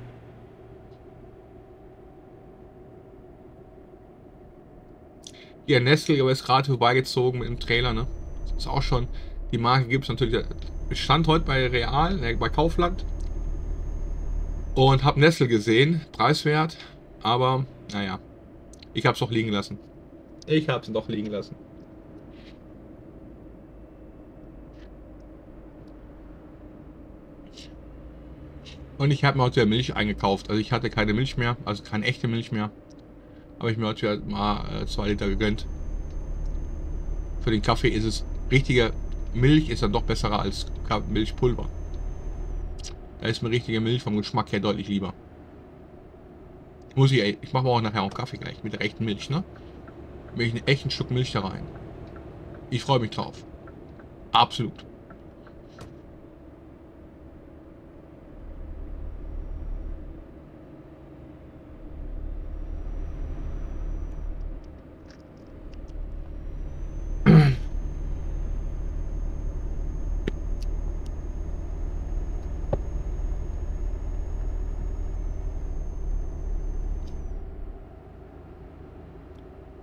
Hier, Nestle ist gerade vorbeigezogen mit dem Trailer, ne? Das ist auch schon, die Marke gibt es natürlich, ich stand heute bei Real, ne, bei Kaufland und habe Nestle gesehen, preiswert, aber naja, ich habe es doch liegen lassen. Ich habe es doch liegen lassen. Und ich habe mir heute Milch eingekauft, also ich hatte keine Milch mehr, also keine echte Milch mehr. Habe ich mir heute mal äh, zwei Liter gegönnt. Für den Kaffee ist es, richtige Milch ist dann doch besser als Milchpulver. Da ist mir richtige Milch vom Geschmack her deutlich lieber. Muss ich, ich mache auch nachher auch Kaffee gleich mit der echten Milch, ne? Mit ich einen echten Stück Milch da rein. Ich freue mich drauf. Absolut.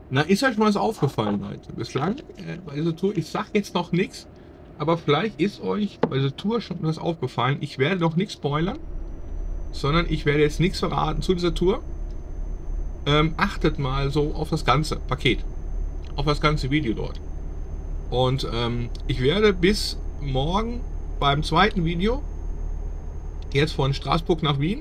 Na, ist euch mal was aufgefallen, Leute? Bislang äh, bei dieser Tour, ich sag jetzt noch nichts, aber vielleicht ist euch bei dieser Tour schon was aufgefallen. Ich werde noch nichts spoilern, sondern ich werde jetzt nichts verraten zu dieser Tour. Ähm, achtet mal so auf das ganze Paket, auf das ganze Video dort. Und ähm, ich werde bis morgen beim zweiten Video, jetzt von Straßburg nach Wien,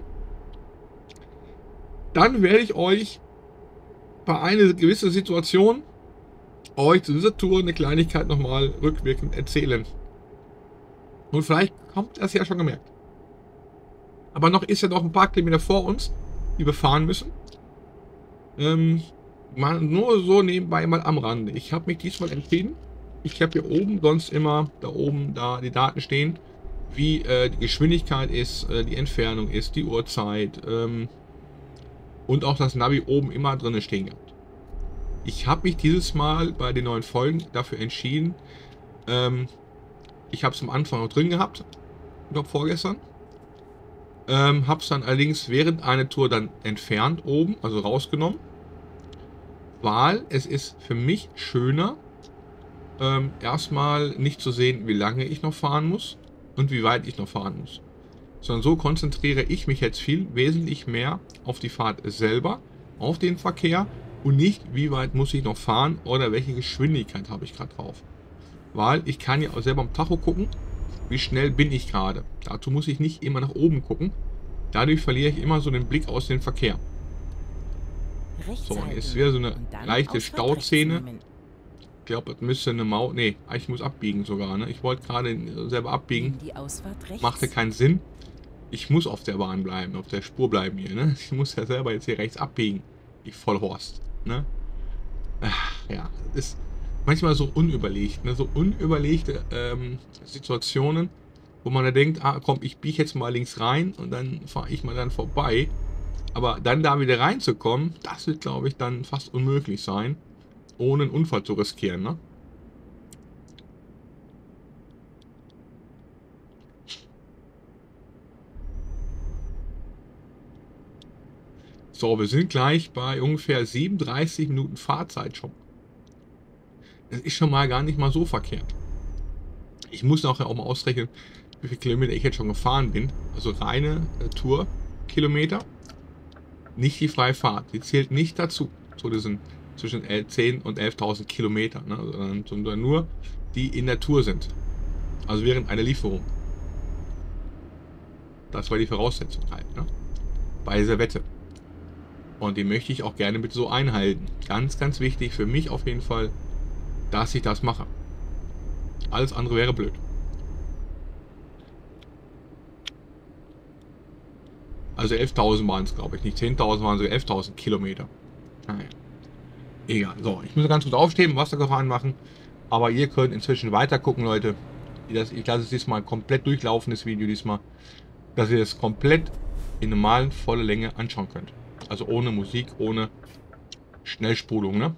dann werde ich euch bei einer gewissen Situation euch zu dieser Tour eine Kleinigkeit nochmal rückwirkend erzählen. Und vielleicht kommt das ja schon gemerkt. Aber noch ist ja noch ein paar Kilometer vor uns, die wir fahren müssen. Ähm, mal nur so nebenbei mal am Rande. Ich habe mich diesmal entschieden. Ich habe hier oben sonst immer da oben da die Daten stehen, wie äh, die Geschwindigkeit ist, äh, die Entfernung ist, die Uhrzeit ähm, und auch das Navi oben immer drin stehen gehabt. Ich habe mich dieses Mal bei den neuen Folgen dafür entschieden. Ähm, ich habe es am Anfang noch drin gehabt, ich glaube vorgestern. Ähm, habe es dann allerdings während einer Tour dann entfernt oben, also rausgenommen, weil es ist für mich schöner, ähm, erstmal nicht zu sehen, wie lange ich noch fahren muss und wie weit ich noch fahren muss. Sondern so konzentriere ich mich jetzt viel wesentlich mehr auf die Fahrt selber, auf den Verkehr und nicht, wie weit muss ich noch fahren oder welche Geschwindigkeit habe ich gerade drauf. Weil ich kann ja auch selber am Tacho gucken, wie schnell bin ich gerade. Dazu muss ich nicht immer nach oben gucken. Dadurch verliere ich immer so den Blick aus dem Verkehr. So, hier ist wieder so eine leichte Stauzähne. Ich glaube, das müsste eine Maut. Ne, ich muss abbiegen sogar. Ne? Ich wollte gerade selber abbiegen. Machte keinen Sinn. Ich muss auf der Bahn bleiben, auf der Spur bleiben hier. Ne? Ich muss ja selber jetzt hier rechts abbiegen. Ich Vollhorst. Ne? Ach, ja, das ist manchmal so unüberlegt. Ne? So unüberlegte ähm, Situationen, wo man da denkt, ah komm, ich biege jetzt mal links rein und dann fahre ich mal dann vorbei. Aber dann da wieder reinzukommen, das wird, glaube ich, dann fast unmöglich sein, ohne einen Unfall zu riskieren. Ne? So, wir sind gleich bei ungefähr siebenunddreißig Minuten Fahrzeit schon. Das ist schon mal gar nicht mal so verkehrt. Ich muss nachher auch mal ausrechnen, wie viele Kilometer ich jetzt schon gefahren bin. Also reine äh, Tour-Kilometer. Nicht die freie Fahrt. Die zählt nicht dazu. Zu diesen zwischen zehn und elftausend Kilometer. Ne? Sondern, sondern nur die in der Tour sind. Also während einer Lieferung. Das war die Voraussetzung halt. Ne? Bei dieser Wette. Und die möchte ich auch gerne mit so einhalten. Ganz, ganz wichtig für mich auf jeden Fall, dass ich das mache. Alles andere wäre blöd. Also elftausend waren es, glaube ich. Nicht zehntausend waren, sogar elftausend Kilometer. Naja. Egal. So, ich muss ganz gut aufstehen, Wassergefahren machen. Aber ihr könnt inzwischen weiter gucken, Leute. Ich lasse es diesmal komplett durchlaufen, das Video diesmal. Dass ihr es komplett in normalen, volle Länge anschauen könnt. Also ohne Musik, ohne Schnellspulung, ne?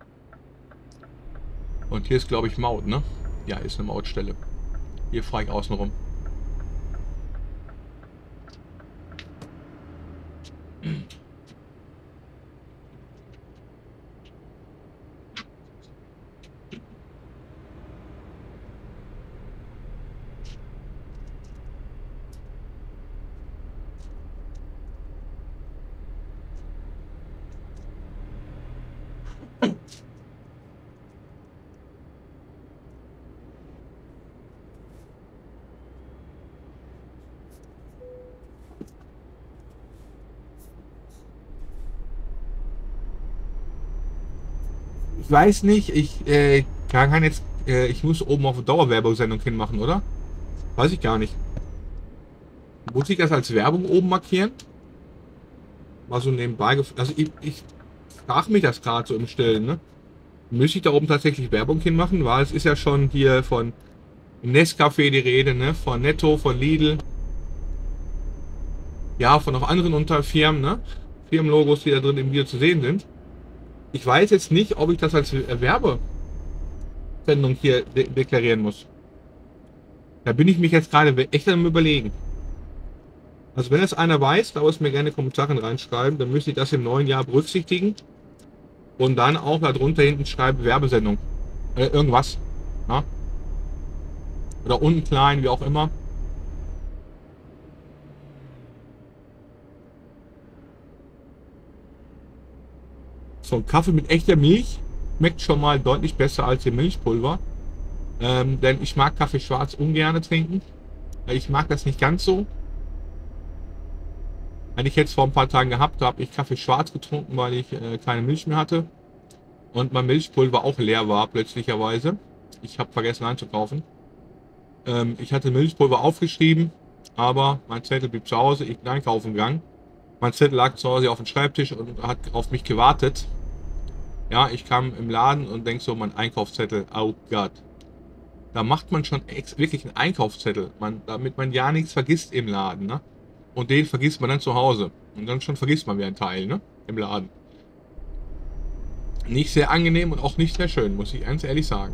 Und hier ist, glaube ich, Maut, ne? Ja, ist eine Mautstelle. Hier fahre ich außen rum. Ich weiß nicht, ich äh, kann jetzt, äh, ich muss oben auf Dauerwerbesendung hinmachen, oder? Weiß ich gar nicht. Muss ich das als Werbung oben markieren? Mal so nebenbei, also ich, ich frage mich das gerade so im Stillen, ne? Müsste ich da oben tatsächlich Werbung hinmachen? Weil es ist ja schon hier von Nescafé die Rede, ne? Von Netto, von Lidl. Ja, von auch anderen Unterfirmen, ne? Firmenlogos, die da drin im Video zu sehen sind. Ich weiß jetzt nicht, ob ich das als Werbesendung hier de deklarieren muss. Da bin ich mich jetzt gerade echt am Überlegen. Also wenn es einer weiß, darf es mir gerne Kommentare reinschreiben, dann müsste ich das im neuen Jahr berücksichtigen. Und dann auch darunter hinten schreiben Werbesendung. Äh, irgendwas. Ja? Oder unten klein, wie auch immer. So ein Kaffee mit echter Milch schmeckt schon mal deutlich besser als die Milchpulver. Ähm, denn ich mag Kaffee schwarz ungern trinken. Ich mag das nicht ganz so. Wenn ich jetzt vor ein paar Tagen gehabt habe, ich Kaffee schwarz getrunken, weil ich äh, keine Milch mehr hatte. Und mein Milchpulver auch leer war, plötzlicherweise. Ich habe vergessen einzukaufen. Ähm, ich hatte Milchpulver aufgeschrieben, aber mein Zettel blieb zu Hause. Ich bin einkaufen gegangen. Mein Zettel lag zu Hause auf dem Schreibtisch und hat auf mich gewartet. Ja, ich kam im Laden und denk so, mein Einkaufszettel, oh Gott. Da macht man schon wirklich einen Einkaufszettel, man, damit man ja nichts vergisst im Laden, ne? Und den vergisst man dann zu Hause. Und dann schon vergisst man wie ein Teil, ne? Im Laden. Nicht sehr angenehm und auch nicht sehr schön, muss ich ganz ehrlich sagen.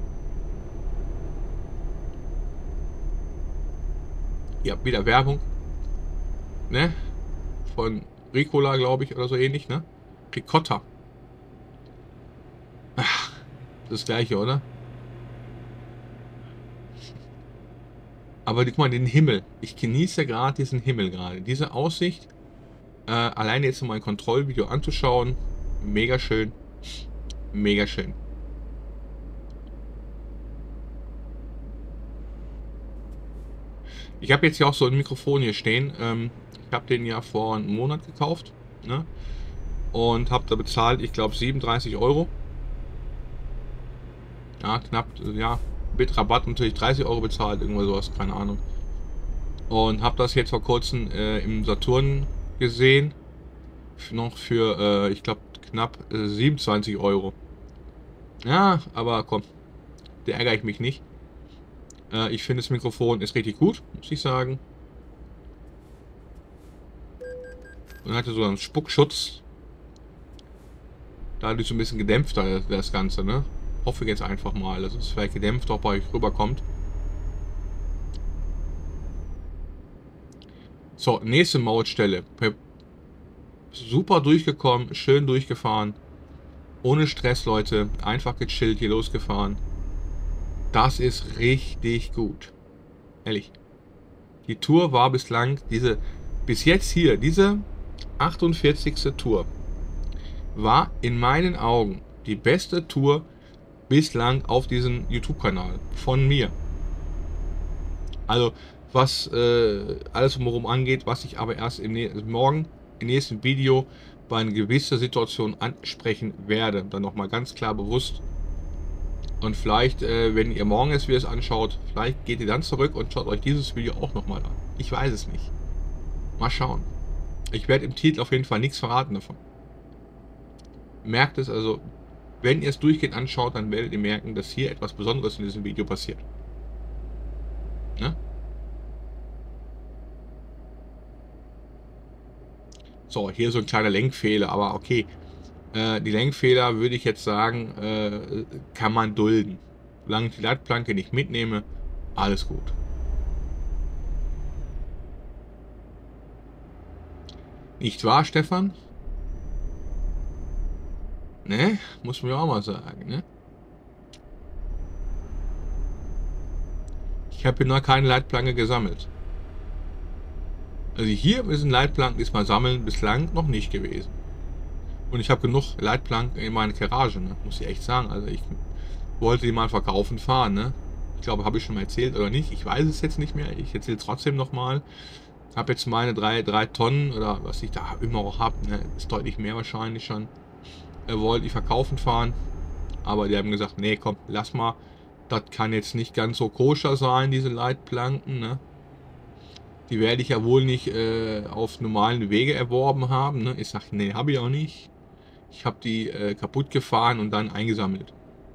Ihr habt wieder Werbung, ne? Von Ricola, glaube ich, oder so ähnlich, ne? Ricotta. Ach, das gleiche, oder? Aber guck mal, den Himmel. Ich genieße gerade diesen Himmel gerade. Diese Aussicht, äh, alleine jetzt mal ein Kontrollvideo anzuschauen, mega schön. Mega schön. Ich habe jetzt hier auch so ein Mikrofon hier stehen. Ähm, ich habe den ja vor einem Monat gekauft, ne? Und habe da bezahlt, ich glaube, siebenunddreißig Euro. Ja, knapp, ja, mit Rabatt natürlich dreißig Euro bezahlt, irgendwas sowas, keine Ahnung. Und habe das jetzt vor kurzem äh, im Saturn gesehen. Noch für, äh, ich glaube, knapp äh, siebenundzwanzig Euro. Ja, aber komm, da ärgere ich mich nicht. Äh, ich finde, das Mikrofon ist richtig gut, muss ich sagen. Und hatte so einen Spuckschutz. Dadurch so ein bisschen gedämpfter, das Ganze, ne? Hoffe jetzt einfach mal, dass es vielleicht gedämpft auch bei euch rüberkommt. So, nächste Mautstelle. Super durchgekommen, schön durchgefahren. Ohne Stress, Leute. Einfach gechillt hier losgefahren. Das ist richtig gut. Ehrlich. Die Tour war bislang, diese, bis jetzt hier, diese achtundvierzigste Tour, war in meinen Augen die beste Tour bislang auf diesem YouTube-Kanal von mir. Also was äh, alles drumherum angeht, was ich aber erst im morgen im nächsten Video bei einer gewissen Situation ansprechen werde. Dann nochmal ganz klar bewusst. Und vielleicht, äh, wenn ihr morgen es wieder es anschaut, vielleicht geht ihr dann zurück und schaut euch dieses Video auch nochmal an. Ich weiß es nicht. Mal schauen. Ich werde im Titel auf jeden Fall nichts verraten davon. Merkt es also, wenn ihr es durchgehend anschaut, dann werdet ihr merken, dass hier etwas Besonderes in diesem Video passiert. Ne? So, hier so ein kleiner Lenkfehler, aber okay. Äh, die Lenkfehler würde ich jetzt sagen, äh, kann man dulden. Solange ich die Leitplanke nicht mitnehme, alles gut. Nicht wahr, Stefan? Ne? Muss man ja auch mal sagen, ne? Ich habe hier noch keine Leitplanke gesammelt. Also hier ist ein Leitplanken diesmal sammeln bislang noch nicht gewesen. Und ich habe genug Leitplanken in meiner Garage, ne? Muss ich echt sagen. Also ich wollte die mal verkaufen fahren, ne? Ich glaube, habe ich schon mal erzählt oder nicht. Ich weiß es jetzt nicht mehr. Ich erzähle trotzdem nochmal. Habe jetzt meine drei, drei Tonnen oder was ich da immer auch habe, ne? Ist deutlich mehr wahrscheinlich schon. Er wollte die verkaufen fahren. Aber die haben gesagt, nee, komm, lass mal. Das kann jetzt nicht ganz so koscher sein, diese Leitplanken, ne? Die werde ich ja wohl nicht äh, auf normalen Wege erworben haben, ne? Ich sage, nee, habe ich auch nicht. Ich habe die äh, kaputt gefahren und dann eingesammelt.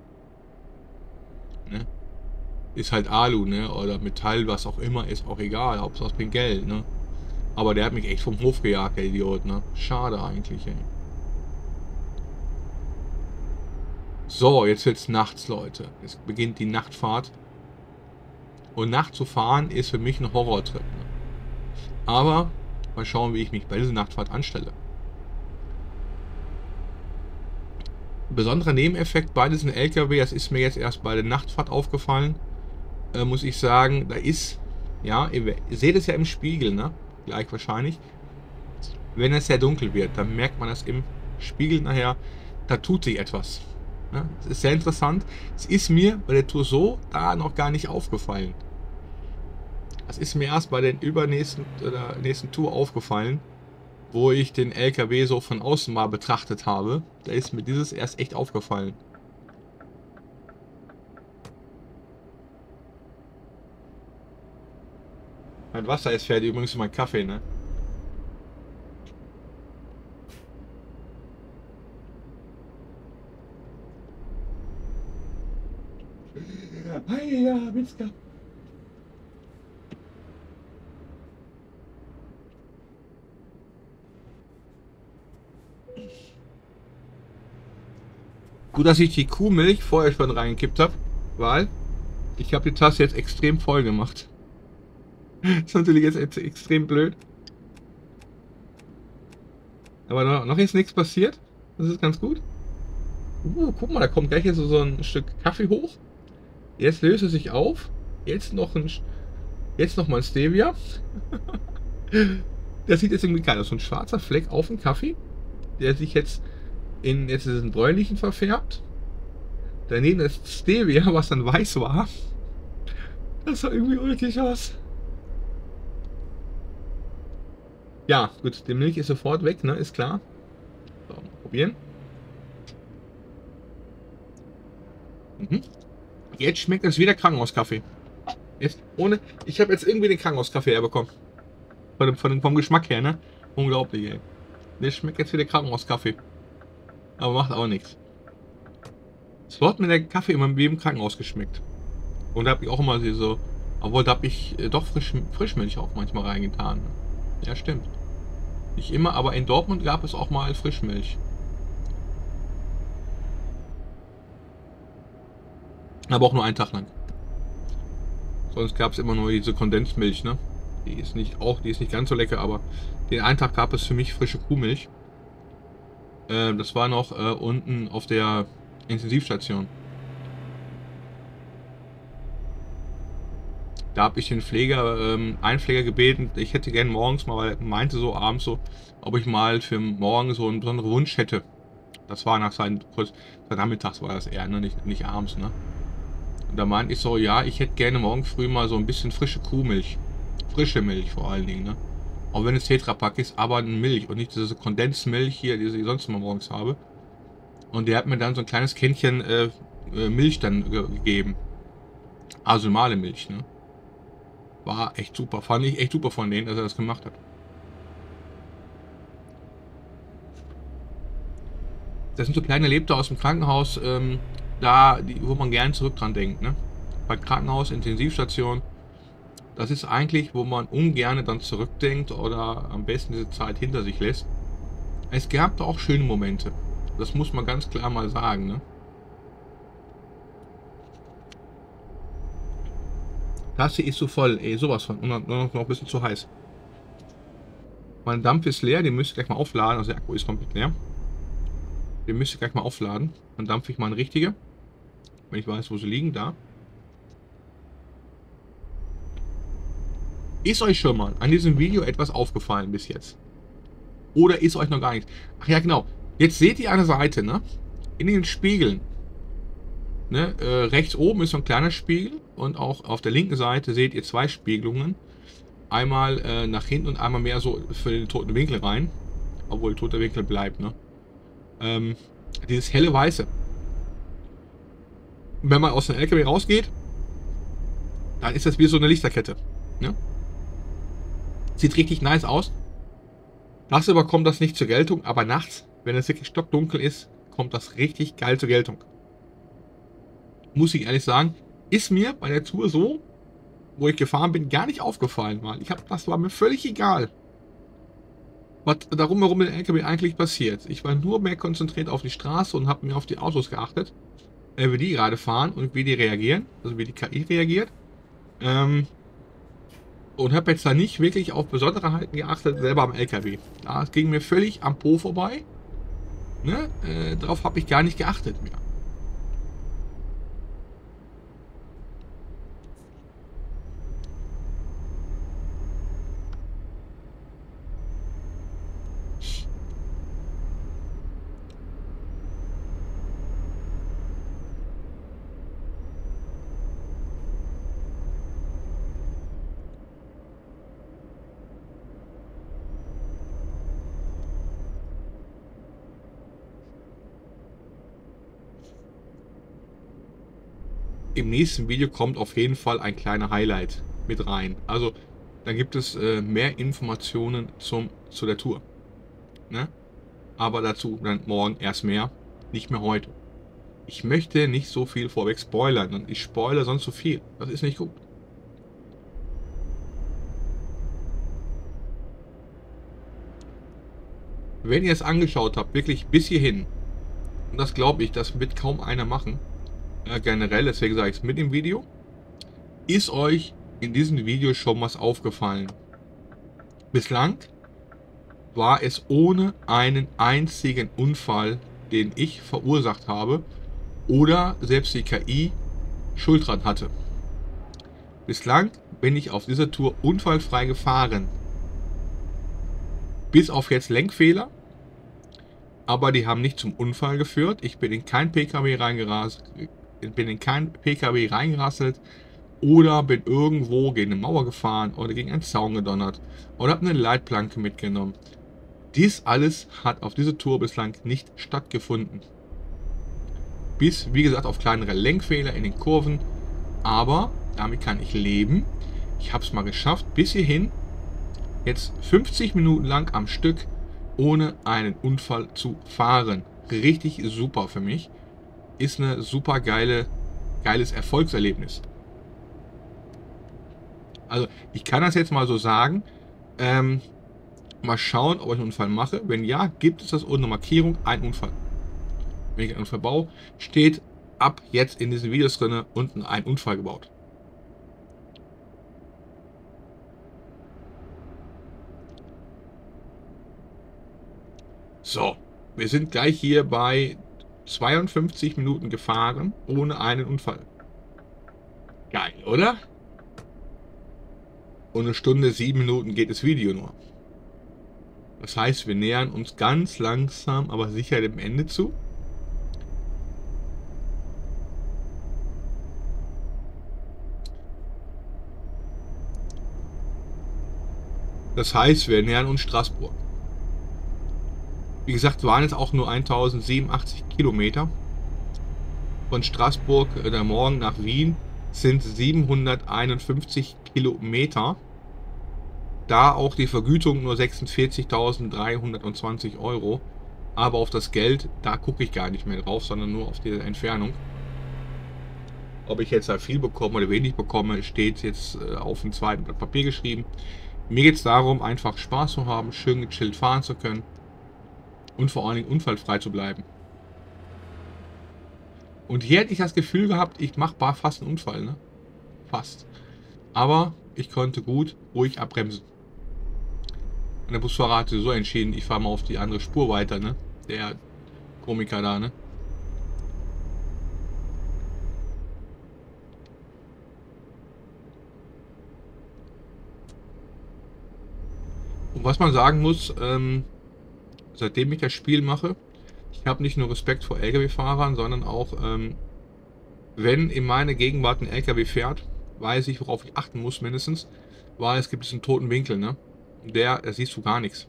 Ne? Ist halt Alu, ne? Oder Metall, was auch immer, ist auch egal. Hauptsache es bringt Geld, ne? Aber der hat mich echt vom Hof gejagt, der Idiot, ne? Schade eigentlich, ey. So, jetzt wird's nachts, Leute. Es beginnt die Nachtfahrt. Und nachts zu fahren ist für mich ein Horrortrip, ne? Aber mal schauen, wie ich mich bei dieser Nachtfahrt anstelle. Besonderer Nebeneffekt bei diesem L K W, das ist mir jetzt erst bei der Nachtfahrt aufgefallen, äh, muss ich sagen, da ist, ja, ihr, ihr seht es ja im Spiegel, ne? Gleich wahrscheinlich. Wenn es sehr dunkel wird, dann merkt man das im Spiegel nachher, da tut sich etwas. Ja, das ist sehr interessant. Es ist mir bei der Tour so da noch gar nicht aufgefallen. Das ist mir erst bei der übernächsten oder nächsten Tour aufgefallen, wo ich den L K W so von außen mal betrachtet habe. Da ist mir dieses erst echt aufgefallen. Mein Wasser ist fertig, übrigens mein Kaffee, ne? Hey, ja, Witzka. Gut, dass ich die Kuhmilch vorher schon reingekippt habe, weil ich habe die Tasse jetzt extrem voll gemacht. Das ist natürlich jetzt extrem blöd. Aber noch, noch ist nichts passiert. Das ist ganz gut. Uh, guck mal, da kommt gleich jetzt so ein Stück Kaffee hoch. Jetzt löst es sich auf. Jetzt noch ein, jetzt noch mal ein Stevia. Das sieht jetzt irgendwie geil aus. So ein schwarzer Fleck auf dem Kaffee, der sich jetzt in jetzt diesen bräunlichen verfärbt. Daneben das Stevia, was dann weiß war. Das sah irgendwie ulkig aus. Ja, gut, die Milch ist sofort weg, ne? Ist klar. So, mal probieren. Mhm. Jetzt schmeckt es wieder Krankenhauskaffee. Jetzt ohne. Ich habe jetzt irgendwie den Krankenhauskaffee herbekommen. Von dem, von dem, vom Geschmack her, ne? Unglaublich, ey. Der schmeckt jetzt wieder Krankenhauskaffee. Aber macht auch nichts. So hat mir der Kaffee in meinem Leben Krankenhaus geschmeckt. Und da habe ich auch immer so. Obwohl, da habe ich äh, doch Frisch, Frischmilch auch manchmal reingetan. Ja, stimmt. Nicht immer, aber in Dortmund gab es auch mal Frischmilch. Aber auch nur einen Tag lang. Sonst gab es immer nur diese Kondensmilch, ne? Die ist nicht auch, die ist nicht ganz so lecker, aber den einen Tag gab es für mich frische Kuhmilch. Äh, das war noch äh, unten auf der Intensivstation. Da habe ich den Pfleger, ähm, einen Pfleger gebeten, ich hätte gern morgens mal, weil er meinte so abends so, ob ich mal für morgen so einen besonderen Wunsch hätte. Das war nach seinem, kurz, nachmittags war das eher, ne? Nicht, nicht abends, ne? Und da meinte ich so, ja, ich hätte gerne morgen früh mal so ein bisschen frische Kuhmilch. Frische Milch vor allen Dingen, ne? Auch wenn es Tetrapack ist, aber Milch und nicht diese Kondensmilch hier, die ich sonst immer morgens habe. Und der hat mir dann so ein kleines Kännchen äh, Milch dann ge gegeben. Also normale Milch, ne? War echt super. Fand ich echt super von denen, dass er das gemacht hat. Das sind so kleine Erlebnisse aus dem Krankenhaus, ähm, da, die, wo man gerne zurück dran denkt, ne? Bei Krankenhaus, Intensivstation. Das ist eigentlich, wo man ungern dann zurückdenkt oder am besten diese Zeit hinter sich lässt. Es gab da auch schöne Momente. Das muss man ganz klar mal sagen, ne? Das hier ist so voll, ey, sowas von. Und noch, noch ein bisschen zu heiß. Mein Dampf ist leer, den müsst ihr gleich mal aufladen. Also der Akku ist komplett leer. Den müsst ihr gleich mal aufladen. Dann dampfe ich mal eine richtige. Wenn ich weiß, wo sie liegen, da. Ist euch schon mal an diesem Video etwas aufgefallen bis jetzt? Oder ist euch noch gar nichts? Ach ja, genau. Jetzt seht ihr an der Seite, ne? In den Spiegeln. Ne? Äh, rechts oben ist so ein kleiner Spiegel. Und auch auf der linken Seite seht ihr zwei Spiegelungen. Einmal äh, nach hinten und einmal mehr so für den toten Winkel rein. Obwohl der tote Winkel bleibt, ne? Ähm, dieses helle Weiße. Wenn man aus dem L K W rausgeht, dann ist das wie so eine Lichterkette. Ne? Sieht richtig nice aus. Tagsüber kommt das nicht zur Geltung, aber nachts, wenn es wirklich stockdunkel ist, kommt das richtig geil zur Geltung. Muss ich ehrlich sagen, ist mir bei der Tour so, wo ich gefahren bin, gar nicht aufgefallen, weil ich habe, das war mir völlig egal, was darum herum mit dem L K W eigentlich passiert. Ich war nur mehr konzentriert auf die Straße und habe mir auf die Autos geachtet, äh, wie die gerade fahren und wie die reagieren, also wie die K I reagiert. Ähm, und habe jetzt da nicht wirklich auf Besonderheiten geachtet, selber am L K W. Ja, es ging mir völlig am Po vorbei. Ne? Äh, darauf habe ich gar nicht geachtet mehr. Im nächsten Video kommt auf jeden Fall ein kleiner Highlight mit rein. Also dann gibt es äh, mehr Informationen zum, zu der Tour. Ne? Aber dazu dann morgen erst mehr, nicht mehr heute. Ich möchte nicht so viel vorweg spoilern und ich spoilere sonst so viel. Das ist nicht gut. Wenn ihr es angeschaut habt, wirklich bis hierhin, und das glaube ich, das wird kaum einer machen, äh, generell, deswegen sage ich es mit im Video, ist euch in diesem Video schon was aufgefallen. Bislang war es ohne einen einzigen Unfall, den ich verursacht habe oder selbst die K I Schuld dran hatte. Bislang bin ich auf dieser Tour unfallfrei gefahren. Bis auf jetzt Lenkfehler, aber die haben nicht zum Unfall geführt. Ich bin in kein P K W reingerast, bin in kein P K W reingerasselt oder bin irgendwo gegen eine Mauer gefahren oder gegen einen Zaun gedonnert oder habe eine Leitplanke mitgenommen. Dies alles hat auf dieser Tour bislang nicht stattgefunden. Bis, wie gesagt, auf kleinere Lenkfehler in den Kurven, aber damit kann ich leben. Ich habe es mal geschafft, bis hierhin, jetzt fünfzig Minuten lang am Stück, ohne einen Unfall zu fahren. Richtig super für mich. Ist eine super geile, geiles Erfolgserlebnis. Also ich kann das jetzt mal so sagen. Ähm, mal schauen, ob ich einen Unfall mache. Wenn ja, gibt es das ohne Markierung, ein Unfall. Wenn ich einen Unfall baue, steht ab jetzt in diesen Videos drin unten ein Unfall gebaut. So, wir sind gleich hier bei zweiundfünfzig Minuten gefahren, ohne einen Unfall. Geil, oder? Und eine Stunde, sieben Minuten geht das Video nur. Das heißt, wir nähern uns ganz langsam, aber sicher dem Ende zu. Das heißt, wir nähern uns Straßburg. Wie gesagt, waren es auch nur tausendsiebenundachtzig Kilometer. Von Straßburg der Morgen nach Wien sind siebenhunderteinundfünfzig Kilometer. Da auch die Vergütung nur sechsundvierzigtausenddreihundertzwanzig Euro. Aber auf das Geld, da gucke ich gar nicht mehr drauf, sondern nur auf die Entfernung. Ob ich jetzt da viel bekomme oder wenig bekomme, steht jetzt auf dem zweiten Blatt Papier geschrieben. Mir geht es darum, einfach Spaß zu haben, schön gechillt fahren zu können und vor allen Dingen unfallfrei zu bleiben. Und hier hätte ich das Gefühl gehabt, ich mache fast einen Unfall, ne? Fast. Aber ich konnte gut ruhig abbremsen. Und der Busfahrer hatte so entschieden, ich fahre mal auf die andere Spur weiter, ne? Der Komiker da, ne? Und was man sagen muss, ähm, seitdem ich das Spiel mache, ich habe nicht nur Respekt vor L K W-Fahrern, sondern auch, ähm, wenn in meine Gegenwart ein L K W fährt, weiß ich, worauf ich achten muss mindestens, weil es gibt diesen toten Winkel, ne? Der, da siehst du gar nichts.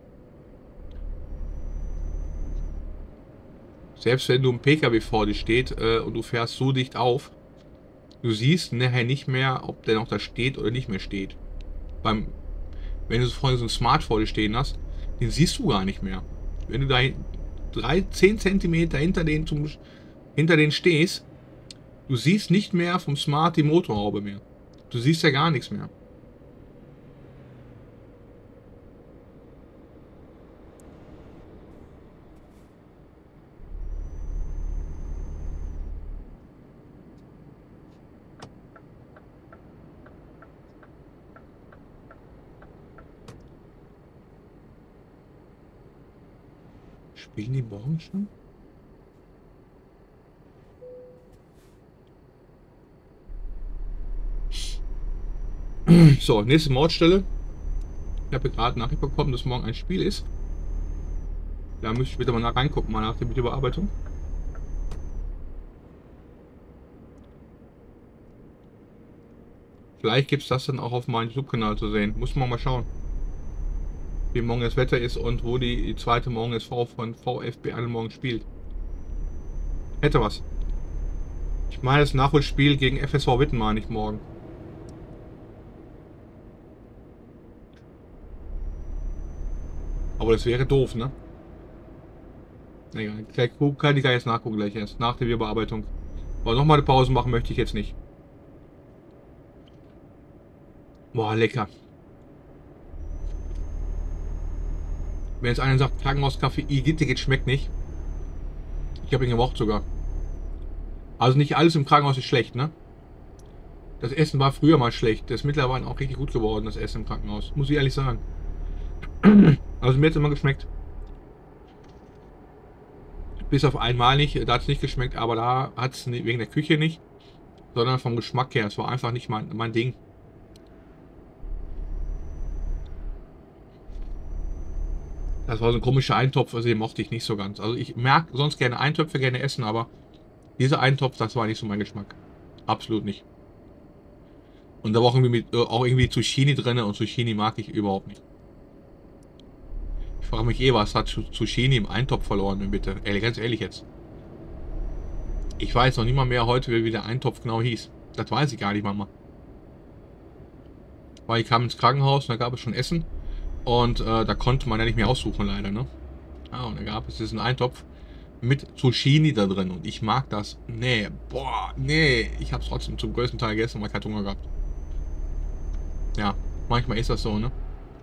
Selbst wenn du ein P K W vor dir steht äh, und du fährst so dicht auf, du siehst nachher nicht mehr, ob der noch da steht oder nicht mehr steht. Beim, wenn du vorhin so ein Smart vor dir stehen hast, den siehst du gar nicht mehr. Wenn du da drei, zehn Zentimeter hinter den, zum, hinter den stehst, du siehst nicht mehr vom Smart die Motorhaube mehr. Du siehst ja gar nichts mehr. Spielen die morgen schon? So, nächste Mautstelle. Ich habe gerade Nachricht bekommen, dass morgen ein Spiel ist. Da müsste ich bitte mal nach reingucken, mal nach der Videobearbeitung. Vielleicht gibt es das dann auch auf meinem YouTube-Kanal zu sehen. Muss man mal schauen, wie morgen das Wetter ist und wo die, die zweite Morgen S V von VfB Alle morgen spielt. Hätte was. Ich meine das Nachholspiel gegen F S V Wittenmar nicht morgen. Aber das wäre doof, ne? Egal, kann ich gar jetzt nachgucken gleich erst, nach der Videobearbeitung. Aber nochmal eine Pause machen möchte ich jetzt nicht. Boah, lecker. Wenn jetzt einer sagt, Krankenhauskaffee, Igitt, schmeckt nicht. Ich habe ihn gemocht sogar. Also nicht alles im Krankenhaus ist schlecht, ne? Das Essen war früher mal schlecht. Das ist mittlerweile auch richtig gut geworden, das Essen im Krankenhaus. Muss ich ehrlich sagen. Also mir hat es immer geschmeckt. Bis auf einmal nicht, da hat es nicht geschmeckt, aber da hat es wegen der Küche nicht, sondern vom Geschmack her. Es war einfach nicht mein, mein Ding. Das war so ein komischer Eintopf, also den mochte ich nicht so ganz. Also ich merke sonst gerne Eintöpfe, gerne essen, aber dieser Eintopf, das war nicht so mein Geschmack. Absolut nicht. Und da war auch irgendwie, mit, auch irgendwie Zucchini drin und Zucchini mag ich überhaupt nicht. Ich frage mich eh, was hat Zucchini im Eintopf verloren, bitte? Ehrlich, ganz ehrlich jetzt. Ich weiß noch nicht mal mehr heute, wie der Eintopf genau hieß. Das weiß ich gar nicht mal. Weil ich kam ins Krankenhaus und da gab es schon Essen. Und äh, da konnte man ja nicht mehr aussuchen, leider, ne? Ah, und da gab es diesen Eintopf mit Zucchini da drin. Und ich mag das. Nee, boah, nee. Ich habe es trotzdem zum größten Teil gegessen, weil ich keinen Hunger gehabt. Ja, manchmal ist das so, ne?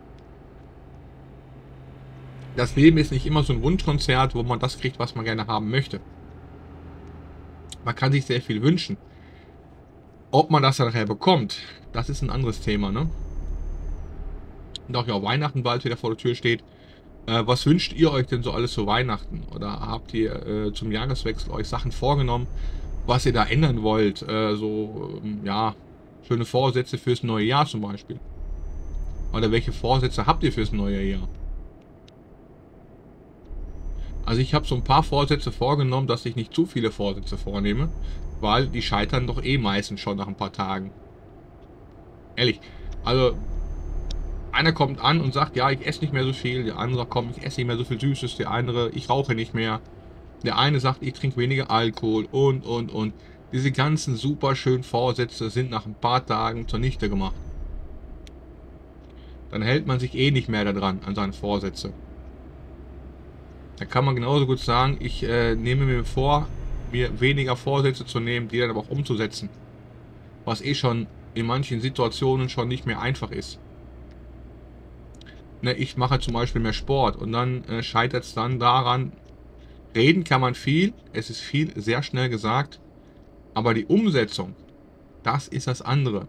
Das Leben ist nicht immer so ein Wunschkonzert, wo man das kriegt, was man gerne haben möchte. Man kann sich sehr viel wünschen. Ob man das dann nachher bekommt, das ist ein anderes Thema, ne? Und auch ja Weihnachten bald wieder vor der Tür steht. Äh, was wünscht ihr euch denn so alles zu Weihnachten? Oder habt ihr äh, zum Jahreswechsel euch Sachen vorgenommen, was ihr da ändern wollt? Äh, so, ähm, ja, schöne Vorsätze fürs neue Jahr zum Beispiel. Oder welche Vorsätze habt ihr fürs neue Jahr? Also ich habe so ein paar Vorsätze vorgenommen, dass ich nicht zu viele Vorsätze vornehme, weil die scheitern doch eh meistens schon nach ein paar Tagen. Ehrlich, also einer kommt an und sagt, ja, ich esse nicht mehr so viel, der andere kommt, ich esse nicht mehr so viel Süßes, der andere, ich rauche nicht mehr, der eine sagt, ich trinke weniger Alkohol und, und, und. Diese ganzen super schönen Vorsätze sind nach ein paar Tagen zunichte gemacht. Dann hält man sich eh nicht mehr daran, an seine Vorsätze. Da kann man genauso gut sagen, ich äh, nehme mir vor, mir weniger Vorsätze zu nehmen, die dann aber auch umzusetzen. Was eh schon in manchen Situationen schon nicht mehr einfach ist. Ne, ich mache zum Beispiel mehr Sport und dann äh, scheitert es dann daran, reden kann man viel, es ist viel sehr schnell gesagt, aber die Umsetzung, das ist das andere.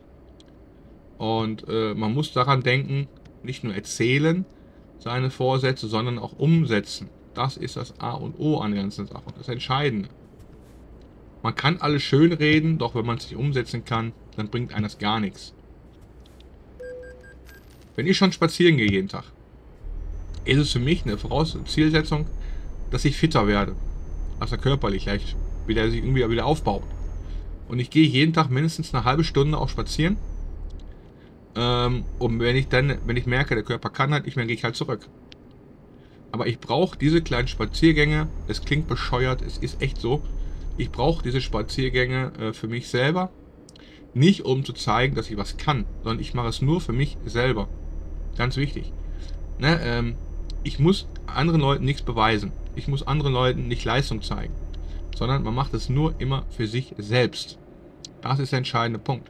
Und äh, man muss daran denken, nicht nur erzählen, seine Vorsätze, sondern auch umsetzen. Das ist das A und O an der ganzen Sache. Das Entscheidende. Man kann alles schön reden, doch wenn man es nicht umsetzen kann, dann bringt einem das gar nichts. Wenn ich schon spazieren gehe jeden Tag, ist es für mich eine Vorauszielsetzung, dass ich fitter werde. Also körperlich leicht wieder sich irgendwie wieder aufbaut. Und ich gehe jeden Tag mindestens eine halbe Stunde auch spazieren. Ähm, und wenn ich dann, wenn ich merke, der Körper kann halt nicht mehr, gehe ich halt zurück. Aber ich brauche diese kleinen Spaziergänge. Es klingt bescheuert, es ist echt so. Ich brauche diese Spaziergänge äh, für mich selber. Nicht um zu zeigen, dass ich was kann, sondern ich mache es nur für mich selber. Ganz wichtig. Ne, ähm, ich muss anderen Leuten nichts beweisen. Ich muss anderen Leuten nicht Leistung zeigen. Sondern man macht es nur immer für sich selbst. Das ist der entscheidende Punkt.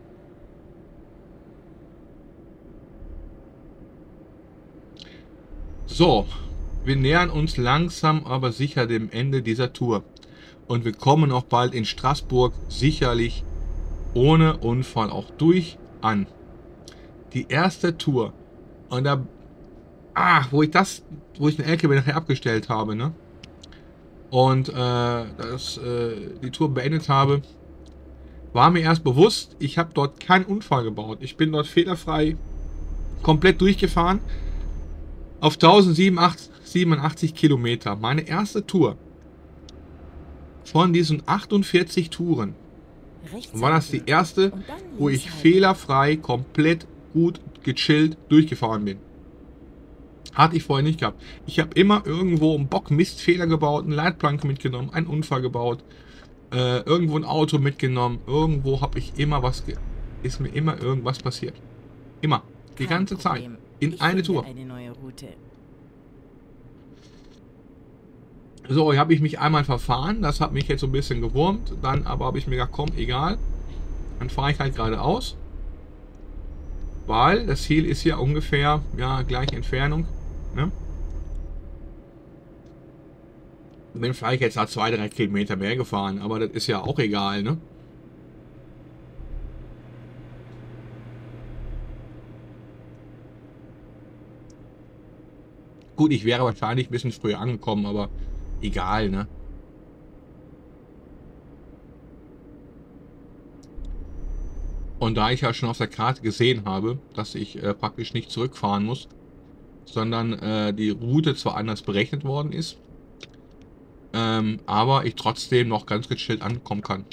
So, wir nähern uns langsam aber sicher dem Ende dieser Tour. Und wir kommen auch bald in Straßburg sicherlich ohne Unfall auch durch an. Die erste Tour. Und da, ah, wo ich das, wo ich den L K W nachher abgestellt habe, ne? Und äh, das, äh, die Tour beendet habe, war mir erst bewusst, ich habe dort keinen Unfall gebaut. Ich bin dort fehlerfrei komplett durchgefahren auf tausendsiebenundachtzig Kilometer. Meine erste Tour von diesen achtundvierzig Touren war das die erste, wo ich fehlerfrei komplett gut gechillt durchgefahren bin. Hatte ich vorher nicht gehabt. Ich habe immer irgendwo einen Bock Mistfehler gebaut, eine Leitplanke mitgenommen, einen Unfall gebaut, äh, irgendwo ein Auto mitgenommen. Irgendwo habe ich immer was, ist mir immer irgendwas passiert. Immer. Die Kein ganze Zeit. Problem. In Ich eine finde Tour. eine neue Route. So, hier habe ich mich einmal verfahren. Das hat mich jetzt so ein bisschen gewurmt. Dann aber habe ich mir gedacht, komm, egal. Dann fahre ich halt geradeaus. Weil das Ziel ist hier ungefähr, ja, gleiche Entfernung. Ne? Bin vielleicht jetzt halt zwei, drei Kilometer mehr gefahren, aber das ist ja auch egal, ne? Gut, ich wäre wahrscheinlich ein bisschen früher angekommen, aber egal, ne? Und da ich ja schon auf der Karte gesehen habe, dass ich äh, praktisch nicht zurückfahren muss, sondern äh, die Route zwar anders berechnet worden ist, ähm, aber ich trotzdem noch ganz gechillt ankommen kann.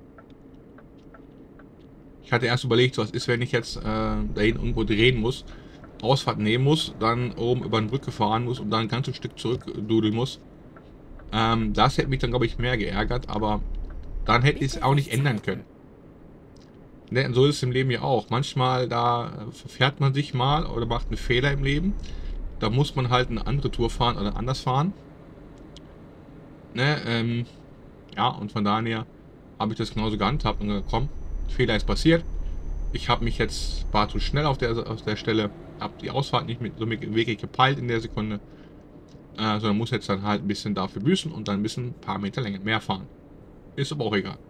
Ich hatte erst überlegt, was ist, wenn ich jetzt äh, dahin irgendwo drehen muss, Ausfahrt nehmen muss, dann oben über eine Brücke fahren muss und dann ein ganzes Stück zurückdudeln muss. Ähm, das hätte mich dann, glaube ich, mehr geärgert, aber dann hätte ich es auch nicht ändern können. Ne, so ist es im Leben ja auch. Manchmal, da verfährt man sich mal oder macht einen Fehler im Leben. Da muss man halt eine andere Tour fahren oder anders fahren. Ne, ähm, ja, und von daher habe ich das genauso gehandhabt und gesagt, komm, Fehler ist passiert. Ich habe mich jetzt, war zu schnell auf der, auf der Stelle, habe die Ausfahrt nicht mit so wirklich gepeilt in der Sekunde, äh, sondern muss jetzt dann halt ein bisschen dafür büßen und dann ein bisschen ein paar Meter länger mehr fahren. Ist aber auch egal.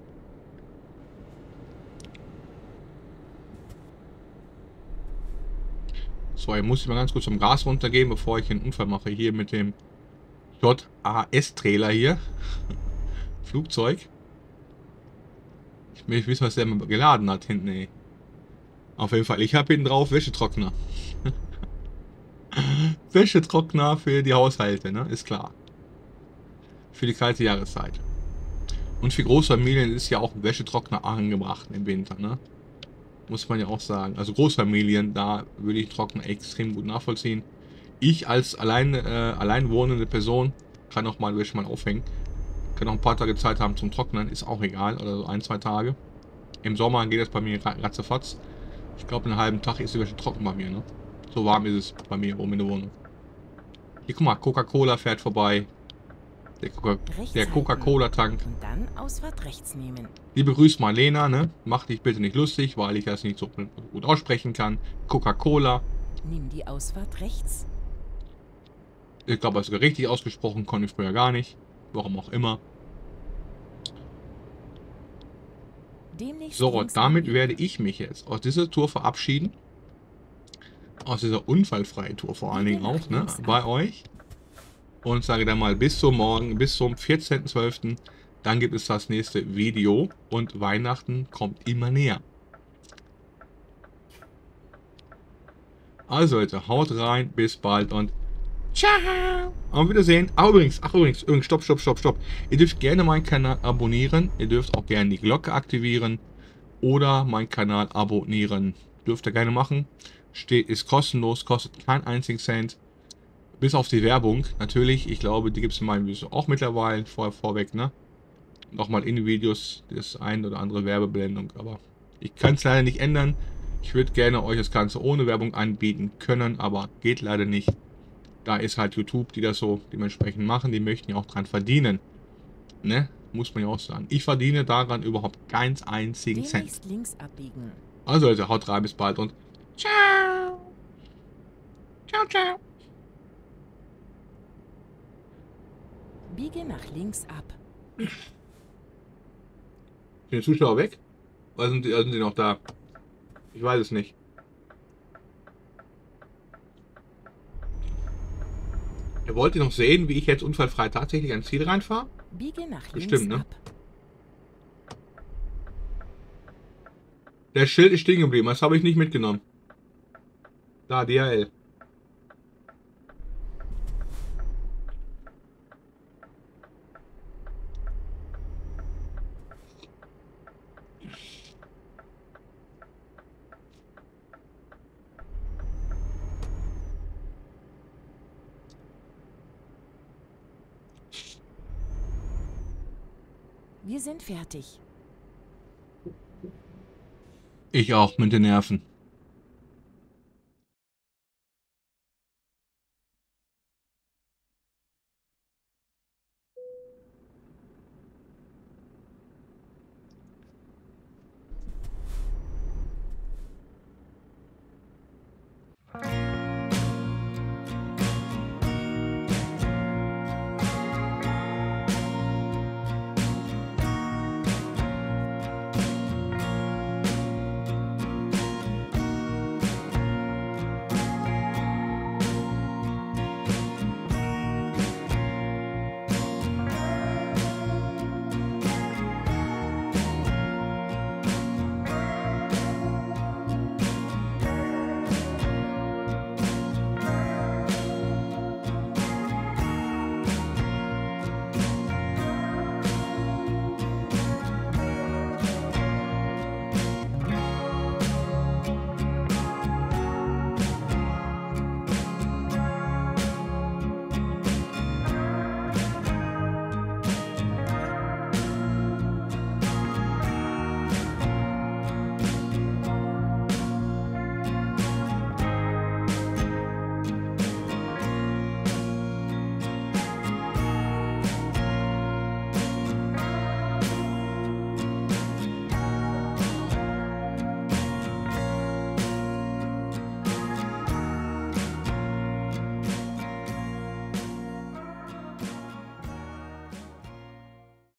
So, jetzt muss ich mal ganz kurz zum Gas runtergehen, bevor ich einen Unfall mache. Hier mit dem J A S-Trailer hier. Flugzeug. Ich will wissen, was der mal geladen hat hinten, ey. Auf jeden Fall, ich habe hinten drauf Wäschetrockner. Wäschetrockner für die Haushalte, ne? Ist klar. Für die kalte Jahreszeit. Und für Großfamilien ist ja auch ein Wäschetrockner angebracht im Winter, ne? Muss man ja auch sagen. Also Großfamilien, da würde ich Trockner extrem gut nachvollziehen. Ich als allein, äh, allein wohnende Person kann auch mal Wäsche mal aufhängen. Kann auch ein paar Tage Zeit haben zum Trocknen, ist auch egal. Oder so ein, zwei Tage. Im Sommer geht das bei mir ratzefatz. Ich glaube, einen halben Tag ist die Wäsche trocken bei mir, ne? So warm ist es bei mir oben in der Wohnung. Hier, guck mal, Coca-Cola fährt vorbei. Der Coca-Cola-Tank. Und dann Ausfahrt rechts nehmen. Liebe Grüße Marlena, ne? Mach dich bitte nicht lustig, weil ich das nicht so gut aussprechen kann. Coca-Cola. Nimm die Ausfahrt rechts. Ich glaube, das ist sogar richtig ausgesprochen, konnte ich früher gar nicht. Warum auch immer. Demnächst So, links damit abbiegen. werde ich mich jetzt aus dieser Tour verabschieden. Aus dieser unfallfreien Tour vor allen Dingen auch, ne? Bei euch. Und sage dann mal bis zum Morgen, bis zum vierzehnten zwölften Dann gibt es das nächste Video und Weihnachten kommt immer näher. Also Leute, haut rein, bis bald und ciao. Auf Wiedersehen. Ach übrigens, ach übrigens, übrigens, stopp, stopp, stopp, stopp. Ihr dürft gerne meinen Kanal abonnieren. Ihr dürft auch gerne die Glocke aktivieren oder meinen Kanal abonnieren. Dürft ihr gerne machen. Steht, ist kostenlos, kostet keinen einzigen Cent. Bis auf die Werbung, natürlich. Ich glaube, die gibt es in meinem Video auch mittlerweile vor, vorweg, ne? Nochmal in den Videos das ein oder andere Werbeblendung, aber ich kann es leider nicht ändern. Ich würde gerne euch das Ganze ohne Werbung anbieten können, aber geht leider nicht. Da ist halt YouTube, die das so dementsprechend machen, die möchten ja auch dran verdienen. Ne? Muss man ja auch sagen. Ich verdiene daran überhaupt keinen einzigen Cent. Demnächst links abbiegen. Also Leute, haut rein, bis bald und ciao. Ciao, ciao. Biege nach links ab. Sind die Zuschauer weg? Oder sind die, oder sind die noch da? Ich weiß es nicht. Ihr wollt noch sehen, wie ich jetzt unfallfrei tatsächlich ans Ziel reinfahre? Biege nach links Bestimmt, ne? ab. Der Schild ist stehen geblieben, das habe ich nicht mitgenommen. Da, D H L. Wir sind fertig. Ich auch mit den Nerven.